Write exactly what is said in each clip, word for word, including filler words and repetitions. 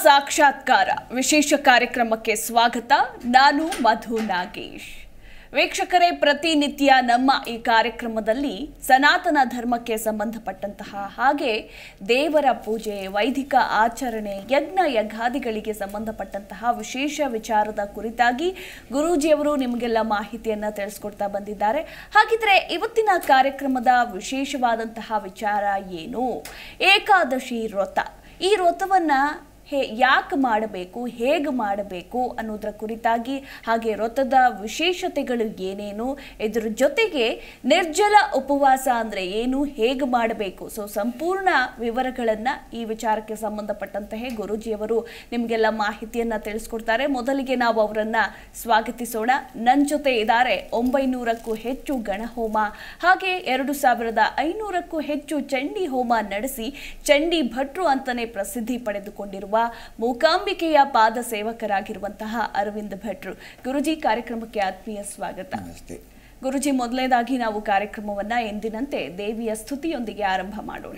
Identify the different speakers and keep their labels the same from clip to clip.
Speaker 1: ಸಾಕ್ಷಾತ್ಕಾರ ವಿಶೇಷ ಕಾರ್ಯಕ್ರಮಕ್ಕೆ ಸ್ವಾಗತ. ನಾನು ಮಧು ನಾಗೇಶ್. ವೀಕ್ಷಕರೇ, ಪ್ರತಿನಿತ್ಯ ನಮ್ಮ ಈ ಕಾರ್ಯಕ್ರಮದಲ್ಲಿ ಸನಾತನ ಧರ್ಮಕ್ಕೆ ಸಂಬಂಧಪಟ್ಟಂತಹ ಹಾಗೆ ದೇವರ ಪೂಜೆ, ವೈದಿಕ ಆಚರಣೆ, ಯಜ್ಞ ಯಜ್ಞಾದಿಗಳಿಗೆ ಸಂಬಂಧಪಟ್ಟಂತಹ ವಿಶೇಷ ವಿಚಾರದ ಕುರಿತಾಗಿ ಗುರೂಜಿಯವರು ನಿಮಗೆಲ್ಲ ಮಾಹಿತಿಯನ್ನು ತಿಳಿಸ್ಕೊಡ್ತಾ ಬಂದಿದ್ದಾರೆ. ಹಾಗಿದ್ರೆ ಇವತ್ತಿನ ಕಾರ್ಯಕ್ರಮದ ವಿಶೇಷವಾದಂತಹ ವಿಚಾರ ಏನು? ಏಕಾದಶಿ ವ್ರತ. ಈ ವ್ರತವನ್ನು ಹೇ ಯಾಕೆ ಮಾಡಬೇಕು, ಹೇಗೆ ಮಾಡಬೇಕು ಅನ್ನೋದರ ಕುರಿತಾಗಿ, ಹಾಗೆ ವ್ರತದ ವಿಶೇಷತೆಗಳು ಏನೇನು, ಇದರ ಜೊತೆಗೆ ನಿರ್ಜಲ ಉಪವಾಸ ಅಂದರೆ ಏನು, ಹೇಗೆ ಮಾಡಬೇಕು, ಸೊ ಸಂಪೂರ್ಣ ವಿವರಗಳನ್ನು ಈ ವಿಚಾರಕ್ಕೆ ಸಂಬಂಧಪಟ್ಟಂತಹ ಗುರೂಜಿಯವರು ನಿಮಗೆಲ್ಲ ಮಾಹಿತಿಯನ್ನು ತಿಳಿಸ್ಕೊಡ್ತಾರೆ. ಮೊದಲಿಗೆ ನಾವು ಅವರನ್ನು ಸ್ವಾಗತಿಸೋಣ. ನನ್ನ ಜೊತೆ ಇದ್ದಾರೆ ಒಂಬೈನೂರಕ್ಕೂ ಹೆಚ್ಚು ಗಣಹೋಮ, ಹಾಗೆ ಎರಡು ಸಾವಿರದ ಐನೂರಕ್ಕೂ ಹೆಚ್ಚು ಚಂಡಿ ಹೋಮ ನಡೆಸಿ ಚಂಡಿ ಭಟ್ರು ಅಂತಲೇ ಪ್ರಸಿದ್ಧಿ ಪಡೆದುಕೊಂಡಿರುವ ಮೂಕಾಂಬಿಕೆಯ ಪಾದ ಸೇವಕರಾಗಿರುವಂತಹ ಅರವಿಂದ್ ಭಟ್ರು. ಗುರುಜಿ, ಕಾರ್ಯಕ್ರಮಕ್ಕೆ ಆತ್ಮೀಯ ಸ್ವಾಗತ. ಗುರುಜಿ, ಮೊದಲನೇದಾಗಿ ನಾವು ಕಾರ್ಯಕ್ರಮವನ್ನ ಎಂದಿನಂತೆ ದೇವಿಯ ಸ್ತುತಿಯೊಂದಿಗೆ ಆರಂಭ ಮಾಡೋಣ.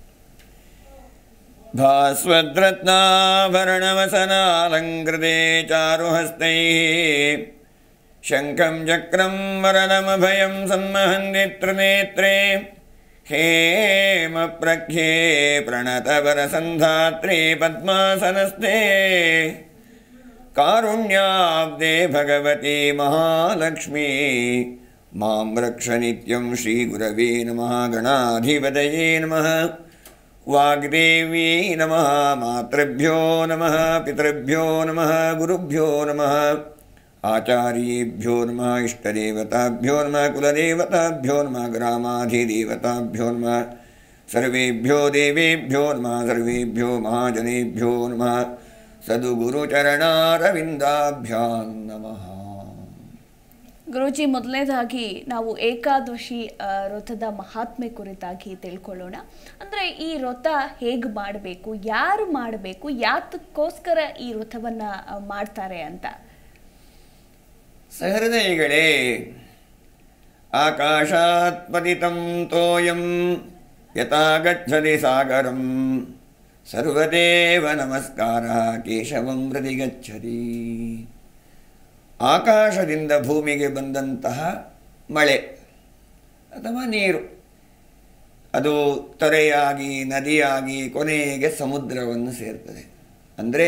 Speaker 2: ಭಾಸ್ವದ್ರತ್ನಾಭರಣವಸನಾಲಂಕೃತೆ ಚಾರುಹಸ್ತೈಃ ಶಂಖಂ ಚಕ್ರಂ ವರದಮಭಯಂ ಸನ್ಮಹನ್ತಿ ತ್ರಿನೇತ್ರೇ ಹೇಮ ಪ್ರಖ್ಯೇ ಪ್ರಣತವರಸಂಧಾತ್ರಿ ಪದ್ಮಾಸನಸ್ಥೆ ಕಾರುಣ್ಯಾಬ್ಧೇ ಭಗವತಿ ಮಹಾಲಕ್ಷ್ಮೀ ಮಾಂ ರಕ್ಷ ನಿತ್ಯಂ ಶ್ರೀ ಗುರವೇ ನಮಃ. ಗಣಾಧಿಪತಯೇ ನಮಃ. ವಾಗ್ದೇವಿ ನಮಃ. ಮಾತೃಭ್ಯೋ ನಮಃ. ಪಿತೃಭ್ಯೋ ನಮಃ. ಗುರುಭ್ಯೋ ನಮಃ. ಆಚಾರ್ಯೇಭ್ಯೋ ನಮಃ. ಇಷ್ಟದೇವತಾಭ್ಯೋ ನಮಃ. ಕುಲದೇವತಾಭ್ಯೋ ನಮಃ. ಗ್ರಾಮಾಧಿದೇವತಾಭ್ಯೋ ನಮಃ. ಸರ್ವೇಭ್ಯೋ ದೇವೇಭ್ಯೋ ನಮಃ. ಸರ್ವೇಭ್ಯೋ ಮಹಾಜನೇಭ್ಯೋ ನಮಃ. ಸದ್ಗುರುಚರಣಾರವಿಂದಾಭ್ಯಾಂ ನಮಃ.
Speaker 1: ಗುರೂಜಿ, ಮೊದಲನೇದಾಗಿ ನಾವು ಏಕಾದಶಿ ವ್ರತದ ಮಹಾತ್ಮೆ ಕುರಿತಾಗಿ ತಿಳ್ಕೊಳ್ಳೋಣ. ಅಂದರೆ ಈ ವ್ರತ ಹೇಗೆ ಮಾಡಬೇಕು, ಯಾರು ಮಾಡಬೇಕು, ಯಾತಕ್ಕೋಸ್ಕರ ಈ ವ್ರತವನ್ನು ಮಾಡ್ತಾರೆ ಅಂತ.
Speaker 2: ಸಹೃದಯಿಗಳೇ, ಆಕಾಶಾತ್ ಪತಿತಂ ತೋಯಂ ಯಥಾ ಗಚ್ಚತಿ ಸಾಗರಂ ಸರ್ವದೇವ ನಮಸ್ಕಾರಃ ಕೇಶವಂ ಹೃದಿ ಗಚ್ಚತಿ. ಆಕಾಶದಿಂದ ಭೂಮಿಗೆ ಬಂದಂತಹ ಮಳೆ ಅಥವಾ ನೀರು, ಅದು ತೊರೆಯಾಗಿ ನದಿಯಾಗಿ ಕೊನೆಗೆ ಸಮುದ್ರವನ್ನು ಸೇರ್ತದೆ. ಅಂದರೆ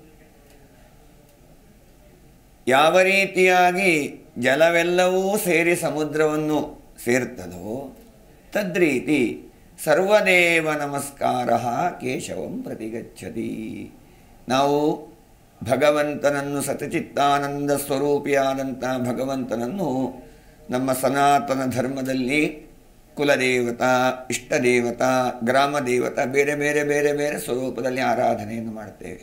Speaker 2: ಯಾವ ರೀತಿಯಾಗಿ ಜಲವೆಲ್ಲವೂ ಸೇರಿ ಸಮುದ್ರವನ್ನು ಸೇರ್ತದೋ ತದ್ರೀತಿ ಸರ್ವದೇವ ನಮಸ್ಕಾರ ಕೇಶವಂ ಪ್ರತಿಗಚ್ಚತಿ. ನಾವು ಭಗವಂತನನ್ನು, ಸತಚಿತ್ತಾನಂದ ಸ್ವರೂಪಿಯಾದಂಥ ಭಗವಂತನನ್ನು ನಮ್ಮ ಸನಾತನ ಧರ್ಮದಲ್ಲಿ ಕುಲದೇವತಾ, ಇಷ್ಟದೇವತಾ, ಗ್ರಾಮದೇವತಾ, ಬೇರೆ ಬೇರೆ ಬೇರೆ ಬೇರೆ ಸ್ವರೂಪದಲ್ಲಿ ಆರಾಧನೆಯನ್ನು ಮಾಡ್ತೇವೆ.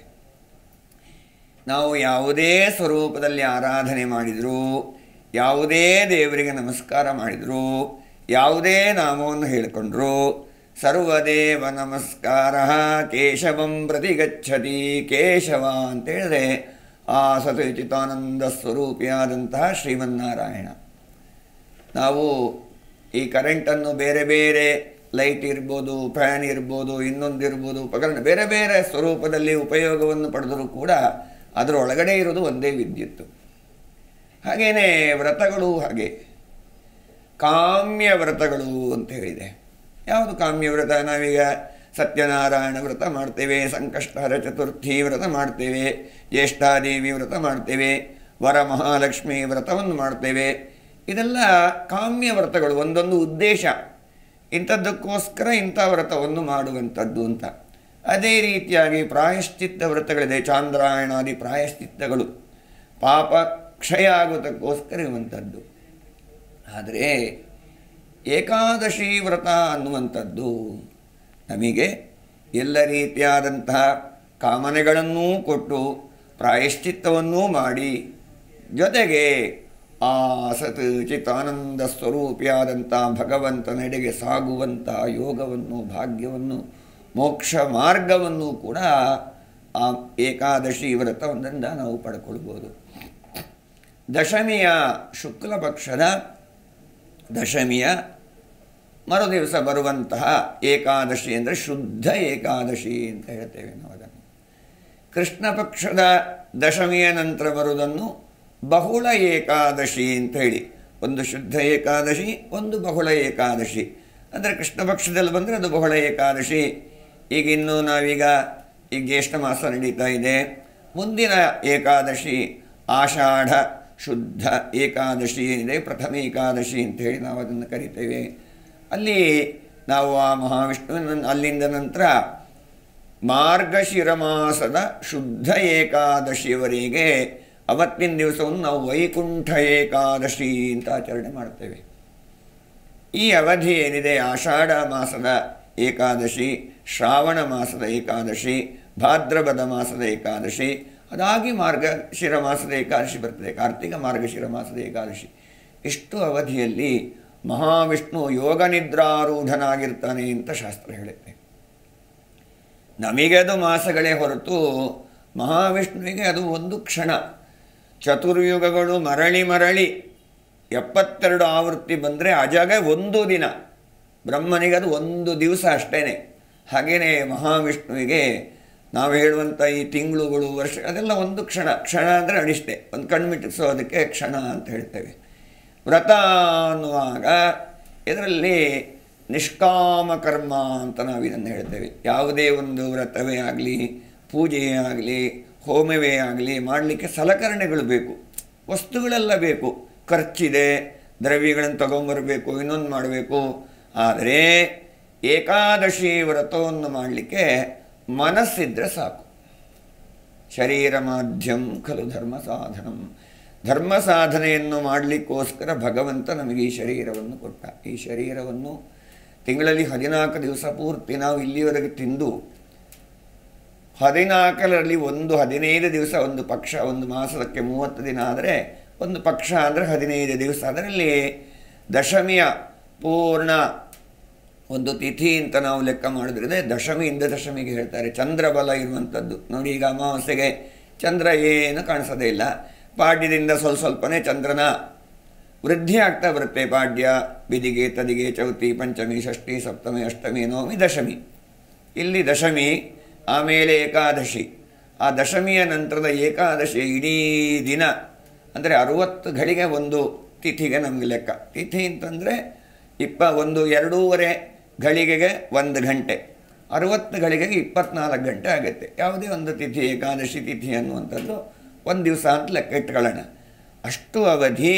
Speaker 2: ನಾವು ಯಾವುದೇ ಸ್ವರೂಪದಲ್ಲಿ ಆರಾಧನೆ ಮಾಡಿದರೂ, ಯಾವುದೇ ದೇವರಿಗೆ ನಮಸ್ಕಾರ ಮಾಡಿದರೂ, ಯಾವುದೇ ನಾಮವನ್ನು ಹೇಳಿಕೊಂಡ್ರು, ಸರ್ವದೇವ ನಮಸ್ಕಾರ ಕೇಶವಂ ಪ್ರತಿಗಚ್ಚತಿ. ಕೇಶವ ಅಂತ ಹೇಳಿದ್ರೆ ಆ ಸತಚಿತಾನಂದ ಸ್ವರೂಪಿಯಾದಂತಹ ಶ್ರೀಮನ್ನಾರಾಯಣ. ನಾವು ಈ ಕರೆಂಟನ್ನು ಬೇರೆ ಬೇರೆ ಲೈಟ್ ಇರ್ಬೋದು, ಫ್ಯಾನ್ ಇರ್ಬೋದು, ಇನ್ನೊಂದಿರ್ಬೋದು, ಉಪಕರಣ ಬೇರೆ ಬೇರೆ ಸ್ವರೂಪದಲ್ಲಿ ಉಪಯೋಗವನ್ನು ಪಡೆದರೂ ಕೂಡ ಅದರ ಒಳಗಡೆ ಇರೋದು ಒಂದೇ ವಿದ್ಯುತ್ತು. ಹಾಗೆಯೇ ವ್ರತಗಳು ಹಾಗೆ ಕಾಮ್ಯ ವ್ರತಗಳು ಅಂತ ಹೇಳಿದೆ. ಯಾವುದು ಕಾಮ್ಯ ವ್ರತ? ನಾವೀಗ ಸತ್ಯನಾರಾಯಣ ವ್ರತ ಮಾಡ್ತೇವೆ, ಸಂಕಷ್ಟಹರ ಚತುರ್ಥಿ ವ್ರತ ಮಾಡ್ತೇವೆ, ಜ್ಯೇಷ್ಠಾದೇವಿ ವ್ರತ ಮಾಡ್ತೇವೆ, ವರ ಮಹಾಲಕ್ಷ್ಮಿ ವ್ರತವನ್ನು ಮಾಡ್ತೇವೆ. ಇದೆಲ್ಲ ಕಾಮ್ಯ ವ್ರತಗಳು, ಒಂದೊಂದು ಉದ್ದೇಶ, ಇಂಥದ್ದಕ್ಕೋಸ್ಕರ ಇಂಥ ವ್ರತವನ್ನು ಮಾಡುವಂಥದ್ದು ಅಂತ. ಅದೇ ರೀತಿಯಾಗಿ ಪ್ರಾಯಶ್ಚಿತ್ತ ವ್ರತಗಳಿದೆ, ಚಾಂದ್ರಾಯಣಾದಿ ಪ್ರಾಯಶ್ಚಿತ್ತಗಳು, ಪಾಪ ಕ್ಷಯ ಆಗೋದಕ್ಕೋಸ್ಕರ ಇರುವಂಥದ್ದು. ಆದರೆ ಏಕಾದಶಿ ವ್ರತ ಅನ್ನುವಂಥದ್ದು ನಮಗೆ ಎಲ್ಲ ರೀತಿಯಾದಂತಹ ಕಾಮನೆಗಳನ್ನೂ ಕೊಟ್ಟು ಪ್ರಾಯಶ್ಚಿತ್ತವನ್ನೂ ಮಾಡಿ, ಜೊತೆಗೆ ಆ ಸತ್ ಚಿತ್ತಾನಂದ ಸ್ವರೂಪಿಯಾದಂಥ ಭಗವಂತನೆಡೆಗೆ ಸಾಗುವಂಥ ಯೋಗವನ್ನು, ಭಾಗ್ಯವನ್ನು, ಮೋಕ್ಷ ಮಾರ್ಗವನ್ನು ಕೂಡ ಆ ಏಕಾದಶಿ ವ್ರತವೊಂದರಿಂದ ನಾವು ಪಡ್ಕೊಳ್ಬೋದು. ದಶಮಿಯ ಶುಕ್ಲ ಪಕ್ಷದ ದಶಮಿಯ ಮರುದಿವಸ ಬರುವಂತಹ ಏಕಾದಶಿ ಅಂದರೆ ಶುದ್ಧ ಏಕಾದಶಿ ಅಂತ ಹೇಳ್ತೇವೆ ನಾವು ಅದನ್ನು. ಕೃಷ್ಣ ಪಕ್ಷದ ದಶಮಿಯ ನಂತರ ಬರುವುದನ್ನು ಬಹುಳ ಏಕಾದಶಿ ಅಂತ ಹೇಳಿ, ಒಂದು ಶುದ್ಧ ಏಕಾದಶಿ, ಒಂದು ಬಹುಳ ಏಕಾದಶಿ. ಅಂದರೆ ಕೃಷ್ಣ ಪಕ್ಷದಲ್ಲಿ ಬಂದರೆ ಅದು ಬಹುಳ ಏಕಾದಶಿ. ಈಗ ಇನ್ನೂ ನಾವೀಗ ಈಗ ಜ್ಯೇಷ್ಠ ಮಾಸ ನಡೀತಾ ಇದೆ. ಮುಂದಿನ ಏಕಾದಶಿ ಆಷಾಢ ಶುದ್ಧ ಏಕಾದಶಿ ಏನಿದೆ, ಪ್ರಥಮ ಏಕಾದಶಿ ಅಂಥೇಳಿ ನಾವು ಅದನ್ನು ಕರಿತೇವೆ. ಅಲ್ಲಿ ನಾವು ಆ ಮಹಾವಿಷ್ಣುವಿನ ಅಲ್ಲಿಂದ ನಂತರ ಮಾರ್ಗಶಿರ ಮಾಸದ ಶುದ್ಧ ಏಕಾದಶಿಯವರೆಗೆ ಅವತ್ತಿನ ದಿವಸವನ್ನು ನಾವು ವೈಕುಂಠ ಏಕಾದಶಿ ಅಂತ ಆಚರಣೆ ಮಾಡ್ತೇವೆ. ಈ ಅವಧಿ ಏನಿದೆ, ಆಷಾಢ ಮಾಸದ ಏಕಾದಶಿ, ಶ್ರಾವಣ ಮಾಸದ ಏಕಾದಶಿ, ಭಾದ್ರಪದ ಮಾಸದ ಏಕಾದಶಿ, ಅದಾಗಿ ಮಾರ್ಗಶಿರ ಮಾಸದ ಏಕಾದಶಿ ಬರ್ತದೆ, ಕಾರ್ತಿಕ ಮಾರ್ಗಶಿರ ಮಾಸದ ಏಕಾದಶಿ. ಇಷ್ಟು ಅವಧಿಯಲ್ಲಿ ಮಹಾವಿಷ್ಣು ಯೋಗ ನಿದ್ರಾರೂಢನಾಗಿರ್ತಾನೆ ಅಂತ ಶಾಸ್ತ್ರ ಹೇಳುತ್ತೆ. ನಮಗೆ ಅದು ಮಾಸಗಳೇ ಹೊರತು ಮಹಾವಿಷ್ಣುವಿಗೆ ಅದು ಒಂದು ಕ್ಷಣ. ಚತುರ್ಯುಗಗಳು ಮರಳಿ ಮರಳಿ ಎಪ್ಪತ್ತೆರಡು ಆವೃತ್ತಿ ಬಂದರೆ ಅಜಗ ಒಂದು ದಿನ, ಬ್ರಹ್ಮನಿಗೆ ಅದು ಒಂದು ದಿವಸ ಅಷ್ಟೇ. ಹಾಗೆಯೇ ಮಹಾವಿಷ್ಣುವಿಗೆ ನಾವು ಹೇಳುವಂಥ ಈ ತಿಂಗಳುಗಳು, ವರ್ಷ, ಅದೆಲ್ಲ ಒಂದು ಕ್ಷಣ. ಕ್ಷಣ ಅಂದರೆ ಅನಿಷ್ಟೇ, ಒಂದು ಕಣ್ಣು ಮಿಟ್ಟಿಸೋದಕ್ಕೆ ಕ್ಷಣ ಅಂತ ಹೇಳ್ತೇವೆ. ವ್ರತ ಅನ್ನುವಾಗ ಇದರಲ್ಲಿ ನಿಷ್ಕಾಮ ಕರ್ಮ ಅಂತ ನಾವು ಇದನ್ನು ಹೇಳ್ತೇವೆ. ಯಾವುದೇ ಒಂದು ವ್ರತವೇ ಆಗಲಿ, ಪೂಜೆಯೇ ಆಗಲಿ, ಹೋಮವೇ ಆಗಲಿ ಮಾಡಲಿಕ್ಕೆ ಸಲಕರಣೆಗಳು ಬೇಕು, ವಸ್ತುಗಳೆಲ್ಲ ಬೇಕು. ಖರ್ಚಿದೆ, ದ್ರವ್ಯಗಳನ್ನು ತಗೊಂಬರಬೇಕು, ಇನ್ನೊಂದು ಮಾಡಬೇಕು. ಆದರೆ ಏಕಾದಶಿ ವ್ರತವನ್ನು ಮಾಡಲಿಕ್ಕೆ ಮನಸ್ಸಿದ್ರೆ ಸಾಕು. ಶರೀರ ಮಾಧ್ಯಮ ಖಲು ಧರ್ಮ ಸಾಧನಂ. ಧರ್ಮ ಸಾಧನೆಯನ್ನು ಮಾಡಲಿಕ್ಕೋಸ್ಕರ ಭಗವಂತ ನಮಗೆ ಈ ಶರೀರವನ್ನು ಕೊಟ್ಟ. ಈ ಶರೀರವನ್ನು ತಿಂಗಳಲ್ಲಿ ಹದಿನಾಲ್ಕು ದಿವಸ ಪೂರ್ತಿ ನಾವು ಇಲ್ಲಿವರೆಗೆ ತಿಂದು, ಹದಿನಾಲ್ಕರಲ್ಲಿ ಒಂದು ಹದಿನೈದು ದಿವಸ ಒಂದು ಪಕ್ಷ, ಒಂದು ಮಾಸಕ್ಕೆ ಮೂವತ್ತು ದಿನ ಆದರೆ ಒಂದು ಪಕ್ಷ ಅಂದರೆ ಹದಿನೈದು ದಿವಸ. ಅದರಲ್ಲಿ ದಶಮಿಯ ಪೂರ್ಣ ಒಂದು ತಿಥಿ ಅಂತ ನಾವು ಲೆಕ್ಕ ಮಾಡಿದ್ರೆ ದಶಮಿಯಿಂದ ದಶಮಿಗೆ ಹೇಳ್ತಾರೆ. ಚಂದ್ರಬಲ ಇರುವಂಥದ್ದು ನೋಡಿ. ಈಗ ಅಮಾವಾಸ್ಯೆಗೆ ಚಂದ್ರ ಏನು ಕಾಣಿಸೋದೇ ಇಲ್ಲ. ಪಾಡ್ಯದಿಂದ ಸ್ವಲ್ಪ ಸ್ವಲ್ಪನೇ ಚಂದ್ರನ ವೃದ್ಧಿ ಆಗ್ತಾ ಬರುತ್ತೆ. ಪಾಡ್ಯ, ಬಿದಿಗೆ, ತದಿಗೆ, ಚೌತಿ, ಪಂಚಮಿ, ಷಷ್ಠಿ, ಸಪ್ತಮಿ, ಅಷ್ಟಮಿ, ನವಮಿ, ದಶಮಿ. ಇಲ್ಲಿ ದಶಮಿ, ಆಮೇಲೆ ಏಕಾದಶಿ. ಆ ದಶಮಿಯ ನಂತರದ ಏಕಾದಶಿ ಇಡೀ ದಿನ ಅಂದರೆ ಅರುವತ್ತು ಘಳಿಗೆ ಒಂದು ತಿಥಿಗೆ ನಮಗೆ ಲೆಕ್ಕ. ತಿಥಿ ಅಂತಂದರೆ ಇಪ್ಪ ಒಂದು ಎರಡೂವರೆ ಘಳಿಗೆಗೆ ಒಂದು ಗಂಟೆ, ಅರುವತ್ತು ಘಳಿಗೆಗೆ ಇಪ್ಪತ್ನಾಲ್ಕು ಗಂಟೆ ಆಗುತ್ತೆ. ಯಾವುದೇ ಒಂದು ತಿಥಿ, ಏಕಾದಶಿ ತಿಥಿ ಅನ್ನುವಂಥದ್ದು ಒಂದು ದಿವಸ ಅಂತ ಲೆಕ್ಕ ಇಟ್ಕೊಳ್ಳೋಣ. ಅಷ್ಟು ಅವಧಿ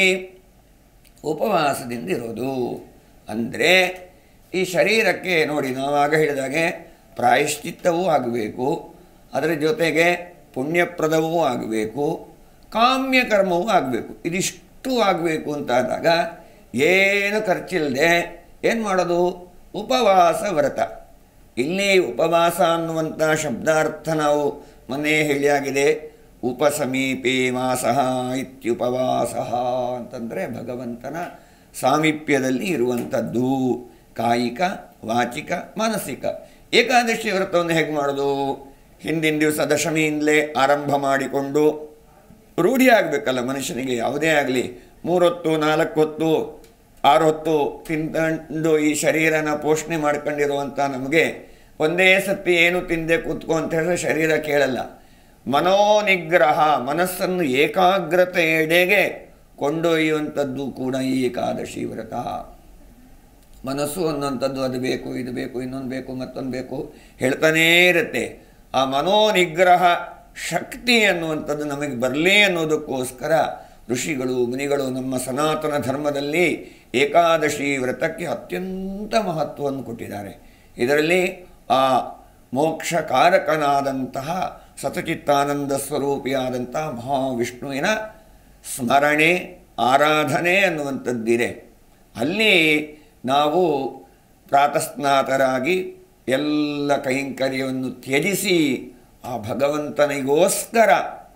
Speaker 2: ಉಪವಾಸದಿಂದ ಇರೋದು. ಅಂದರೆ ಈ ಶರೀರಕ್ಕೆ ನೋಡಿ, ನಾವಾಗ ಹೇಳಿದಾಗೆ ಪ್ರಾಯಶ್ಚಿತ್ತವೂ ಆಗಬೇಕು, ಅದರ ಜೊತೆಗೆ ಪುಣ್ಯಪ್ರದವೂ ಆಗಬೇಕು, ಕಾಮ್ಯಕರ್ಮವೂ ಆಗಬೇಕು. ಇದಿಷ್ಟು ಆಗಬೇಕು ಅಂತಾದಾಗ ಏನು ಖರ್ಚಿಲ್ಲದೆ ಏನು ಮಾಡೋದು? ಉಪವಾಸ ವ್ರತ. ಇಲ್ಲಿ ಉಪವಾಸ ಅನ್ನುವಂಥ ಶಬ್ದಾರ್ಥ ನಾವು ಮೊನ್ನೆ ಹೇಳಿಯಾಗಿದೆ. ಉಪಸಮೀಪೇ ಮಾಸಃ ಇತ್ಯುಪವಾಸ ಅಂತಂದರೆ ಭಗವಂತನ ಸಾಮೀಪ್ಯದಲ್ಲಿ ಇರುವಂಥದ್ದು. ಕಾಯಿಕ, ವಾಚಿಕ, ಮಾನಸಿಕ. ಏಕಾದಶಿ ವ್ರತವನ್ನು ಹೇಗೆ ಮಾಡೋದು? ಹಿಂದಿನ ದಿವಸ ದಶಮಿಯಿಂದಲೇ ಆರಂಭ ಮಾಡಿಕೊಂಡು ರೂಢಿ ಆಗಬೇಕಲ್ಲ ಮನುಷ್ಯನಿಗೆ. ಯಾವುದೇ ಆಗಲಿ ಮೂರೊತ್ತು, ನಾಲ್ಕು ಹೊತ್ತು, ಆರು ಹೊತ್ತು ತಿಂದು ಈ ಶರೀರನ ಪೋಷಣೆ ಮಾಡ್ಕೊಂಡಿರುವಂಥ ನಮಗೆ ಒಂದೇ ಸತಿ ಏನು ತಿಂದೆ ಕೂತ್ಕೊ ಅಂತ ಹೇಳಿದ್ರೆ ಶರೀರ ಕೇಳಲ್ಲ. ಮನೋನಿಗ್ರಹ, ಮನಸ್ಸನ್ನು ಏಕಾಗ್ರತೆಯೆಡೆಗೆ ಕೊಂಡೊಯ್ಯುವಂಥದ್ದು ಕೂಡ ಈ ಏಕಾದಶಿ ವ್ರತ. ಮನಸ್ಸು ಅನ್ನುವಂಥದ್ದು ಅದು ಬೇಕು, ಇದು ಬೇಕು, ಇನ್ನೊಂದು ಬೇಕು, ಮತ್ತೊಂದು ಬೇಕು ಹೇಳ್ತಾನೇ ಇರುತ್ತೆ. ಆ ಮನೋನಿಗ್ರಹ ಶಕ್ತಿ ಅನ್ನುವಂಥದ್ದು ನಮಗೆ ಬರಲಿ ಅನ್ನೋದಕ್ಕೋಸ್ಕರ ಋಷಿಗಳು, ಮುನಿಗಳು ನಮ್ಮ ಸನಾತನ ಧರ್ಮದಲ್ಲಿ ಏಕಾದಶಿ ವ್ರತಕ್ಕೆ ಅತ್ಯಂತ ಮಹತ್ವವನ್ನು ಕೊಟ್ಟಿದ್ದಾರೆ. ಇದರಲ್ಲಿ ಆ ಮೋಕ್ಷಕಾರಕನಾದಂತಹ ಸತಚಿತ್ತಾನಂದ ಸ್ವರೂಪಿಯಾದಂಥ ಮಹಾವಿಷ್ಣುವಿನ ಸ್ಮರಣೆ, ಆರಾಧನೆ ಅನ್ನುವಂಥದ್ದಿದೆ. ಅಲ್ಲಿ ನಾವು ಪ್ರಾತಸ್ನಾತರಾಗಿ ಎಲ್ಲ ಕೈಂಕರ್ಯವನ್ನು ತ್ಯಜಿಸಿ ಆ ಭಗವಂತನಿಗೋಸ್ಕರ,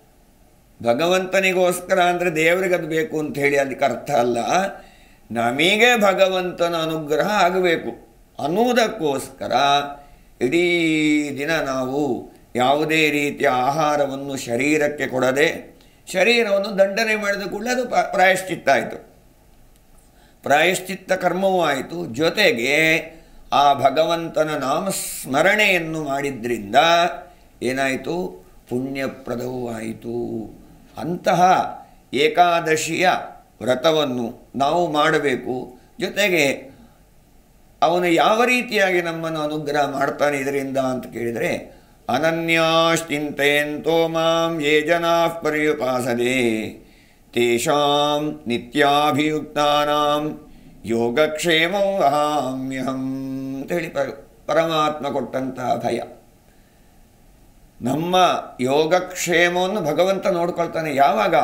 Speaker 2: ಭಗವಂತನಿಗೋಸ್ಕರ ಅಂದರೆ ದೇವರಿಗೆ ಅದು ಬೇಕು ಅಂತ ಹೇಳಿ ಅದಕ್ಕೆ ಅರ್ಥ ಅಲ್ಲ, ನಮಗೆ ಭಗವಂತನ ಅನುಗ್ರಹ ಆಗಬೇಕು ಅನ್ನುವುದಕ್ಕೋಸ್ಕರ ಇಡೀ ದಿನ ನಾವು ಯಾವುದೇ ರೀತಿಯ ಆಹಾರವನ್ನು ಶರೀರಕ್ಕೆ ಕೊಡದೆ ಶರೀರವನ್ನು ದಂಡನೆ ಮಾಡಿದ ಕೂಡಲೇ ಅದು ಪ್ರಾಯಶ್ಚಿತ್ತ ಆಯಿತು. ಪ್ರಾಯಶ್ಚಿತ್ತ ಕರ್ಮವೂ ಆಯಿತು. ಜೊತೆಗೆ ಆ ಭಗವಂತನ ನಾಮಸ್ಮರಣೆಯನ್ನು ಮಾಡಿದ್ರಿಂದ ಏನಾಯಿತು? ಪುಣ್ಯಪ್ರದವೂ ಆಯಿತು. ಅಂತಹ ಏಕಾದಶಿಯ ವ್ರತವನ್ನು ನಾವು ಮಾಡಬೇಕು. ಜೊತೆಗೆ ಅವನು ಯಾವ ರೀತಿಯಾಗಿ ನಮ್ಮನ್ನು ಅನುಗ್ರಹ ಮಾಡ್ತಾನೆ ಇದರಿಂದ ಅಂತ ಕೇಳಿದರೆ, ಅನನ್ಯಾಶ್ಚಿಂತೆಯಂತೋ ಮಾಂ ಯೇ ಜನಾಃ ಪರ್ಯುಪಾಸತೆ ತೇಷಾಂ ನಿತ್ಯಾಭಿಯುಕ್ತಾನಾಂ ಯೋಗಕ್ಷೇಮಂ ವಹಾಮ್ಯಹಂ ಅಂತೇಳಿ ಪರಮಾತ್ಮ ಕೊಟ್ಟಂತಹ ಭಯ. ನಮ್ಮ ಯೋಗಕ್ಷೇಮವನ್ನು ಭಗವಂತ ನೋಡ್ಕೊಳ್ತಾನೆ. ಯಾವಾಗ?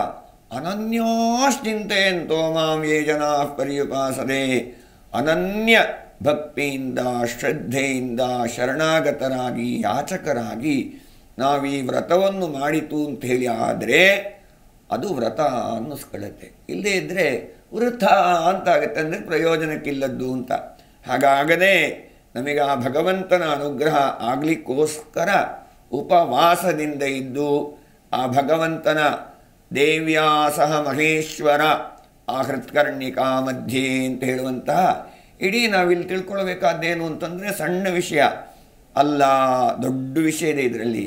Speaker 2: ಅನನ್ಯಾಶ್ಚಿಂತೆಯಂತೋ ಮಾಂ ಯೇ ಜನಾಃ ಪರ್ಯುಪಾಸತೆ, ಅನನ್ಯ ಭಕ್ತಿಯಿಂದ ಶ್ರದ್ಧೆಯಿಂದ ಶರಣಾಗತರಾಗಿ ಯಾಚಕರಾಗಿ ನಾವು ಈ ವ್ರತವನ್ನು ಮಾಡಿತು ಅಂಥೇಳಿ ಆದರೆ ಅದು ವ್ರತ ಅನ್ನಿಸ್ಕೊಳ್ಳುತ್ತೆ. ಇಲ್ಲದೇ ಇದ್ದರೆ ವೃಥ ಅಂತಾಗುತ್ತೆ, ಅಂದರೆ ಪ್ರಯೋಜನಕ್ಕಿಲ್ಲದ್ದು ಅಂತ. ಹಾಗಾಗದೆ ನಮಗೆ ಆ ಭಗವಂತನ ಅನುಗ್ರಹ ಆಗಲಿಕ್ಕೋಸ್ಕರ ಉಪವಾಸದಿಂದ ಇದ್ದು ಆ ಭಗವಂತನ ದೇವ್ಯಾ ಸಹ ಮಹೇಶ್ವರ ಆ ಹೃತ್ಕರ್ಣಿಕಾ ಮಧ್ಯೆ ಅಂತ ಹೇಳುವಂತಹ ಇಡೀ ನಾವಿಲ್ಲಿ ತಿಳ್ಕೊಳ್ಬೇಕಾದ್ದೇನು ಅಂತಂದರೆ ಸಣ್ಣ ವಿಷಯ ಅಲ್ಲ, ದೊಡ್ಡ ವಿಷಯ ಇದೆ ಇದರಲ್ಲಿ.